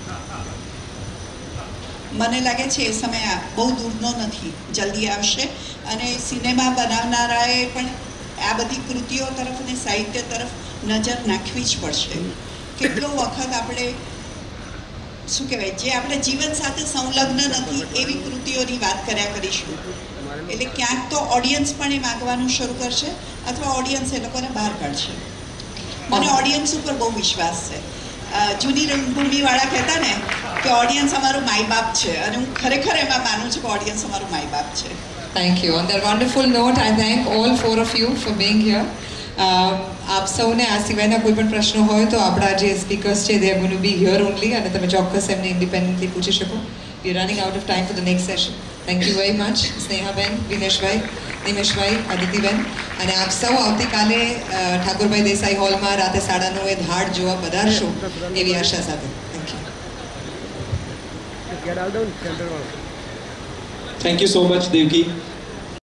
E: મને લાગે છે એ સમય બહુ દૂરનો નથી, જલ્દી આવશે. અને સિનેમા બનાવનારાએ પણ આ બધી કૃતિઓ તરફ અને સાહિત્ય તરફ નજર નાખવી જ પડશે. કેટલો વખત આપણે શું કહેવાય, જે આપણે જીવન સાથે સંલગ્ન નથી એવી કૃતિઓની વાત કર્યા કરીશું. એટલે ક્યાંક તો ઓડિયન્સ પણ એ માગવાનું શરૂ કરશે અથવા ઓડિયન્સ એ લોકોને બહાર કાઢશે. મને ઓડિયન્સ ઉપર બહુ વિશ્વાસ છે. જૂની રંગભૂમિવાળા કહેતા ને કે ઓડિયન્સ અમારું માય બાપ છે, અને હું ખરેખર એમાં માનું છું કે ઓડિયન્સ અમારું માય બાપ છે.
A: Thank you. On that wonderful note, I thank all 4 of you for being here. આપ સૌને આ સિવાયના કોઈ પણ પ્રશ્નો હોય તો આપણા જે સ્પીકર્સ છે they are going to be here only, અને તમે ચોક્કસ એમને ઇન્ડિપેન્ડન્ટલી પૂછી શકો. We are running out of time for the next session. Thank you very much, સ્નેહાબેન, વિનેશભાઈ, Nimeshbhai, Aditiben. અને આપ સૌ આવતીકાલે ઠાકોરભાઈ દેસાઈ હોલમાં રાતે 9:30 ધાડ જોવા પધારશો એવી આશા સાથે. Thank you.
H: Thank you so much, Devki.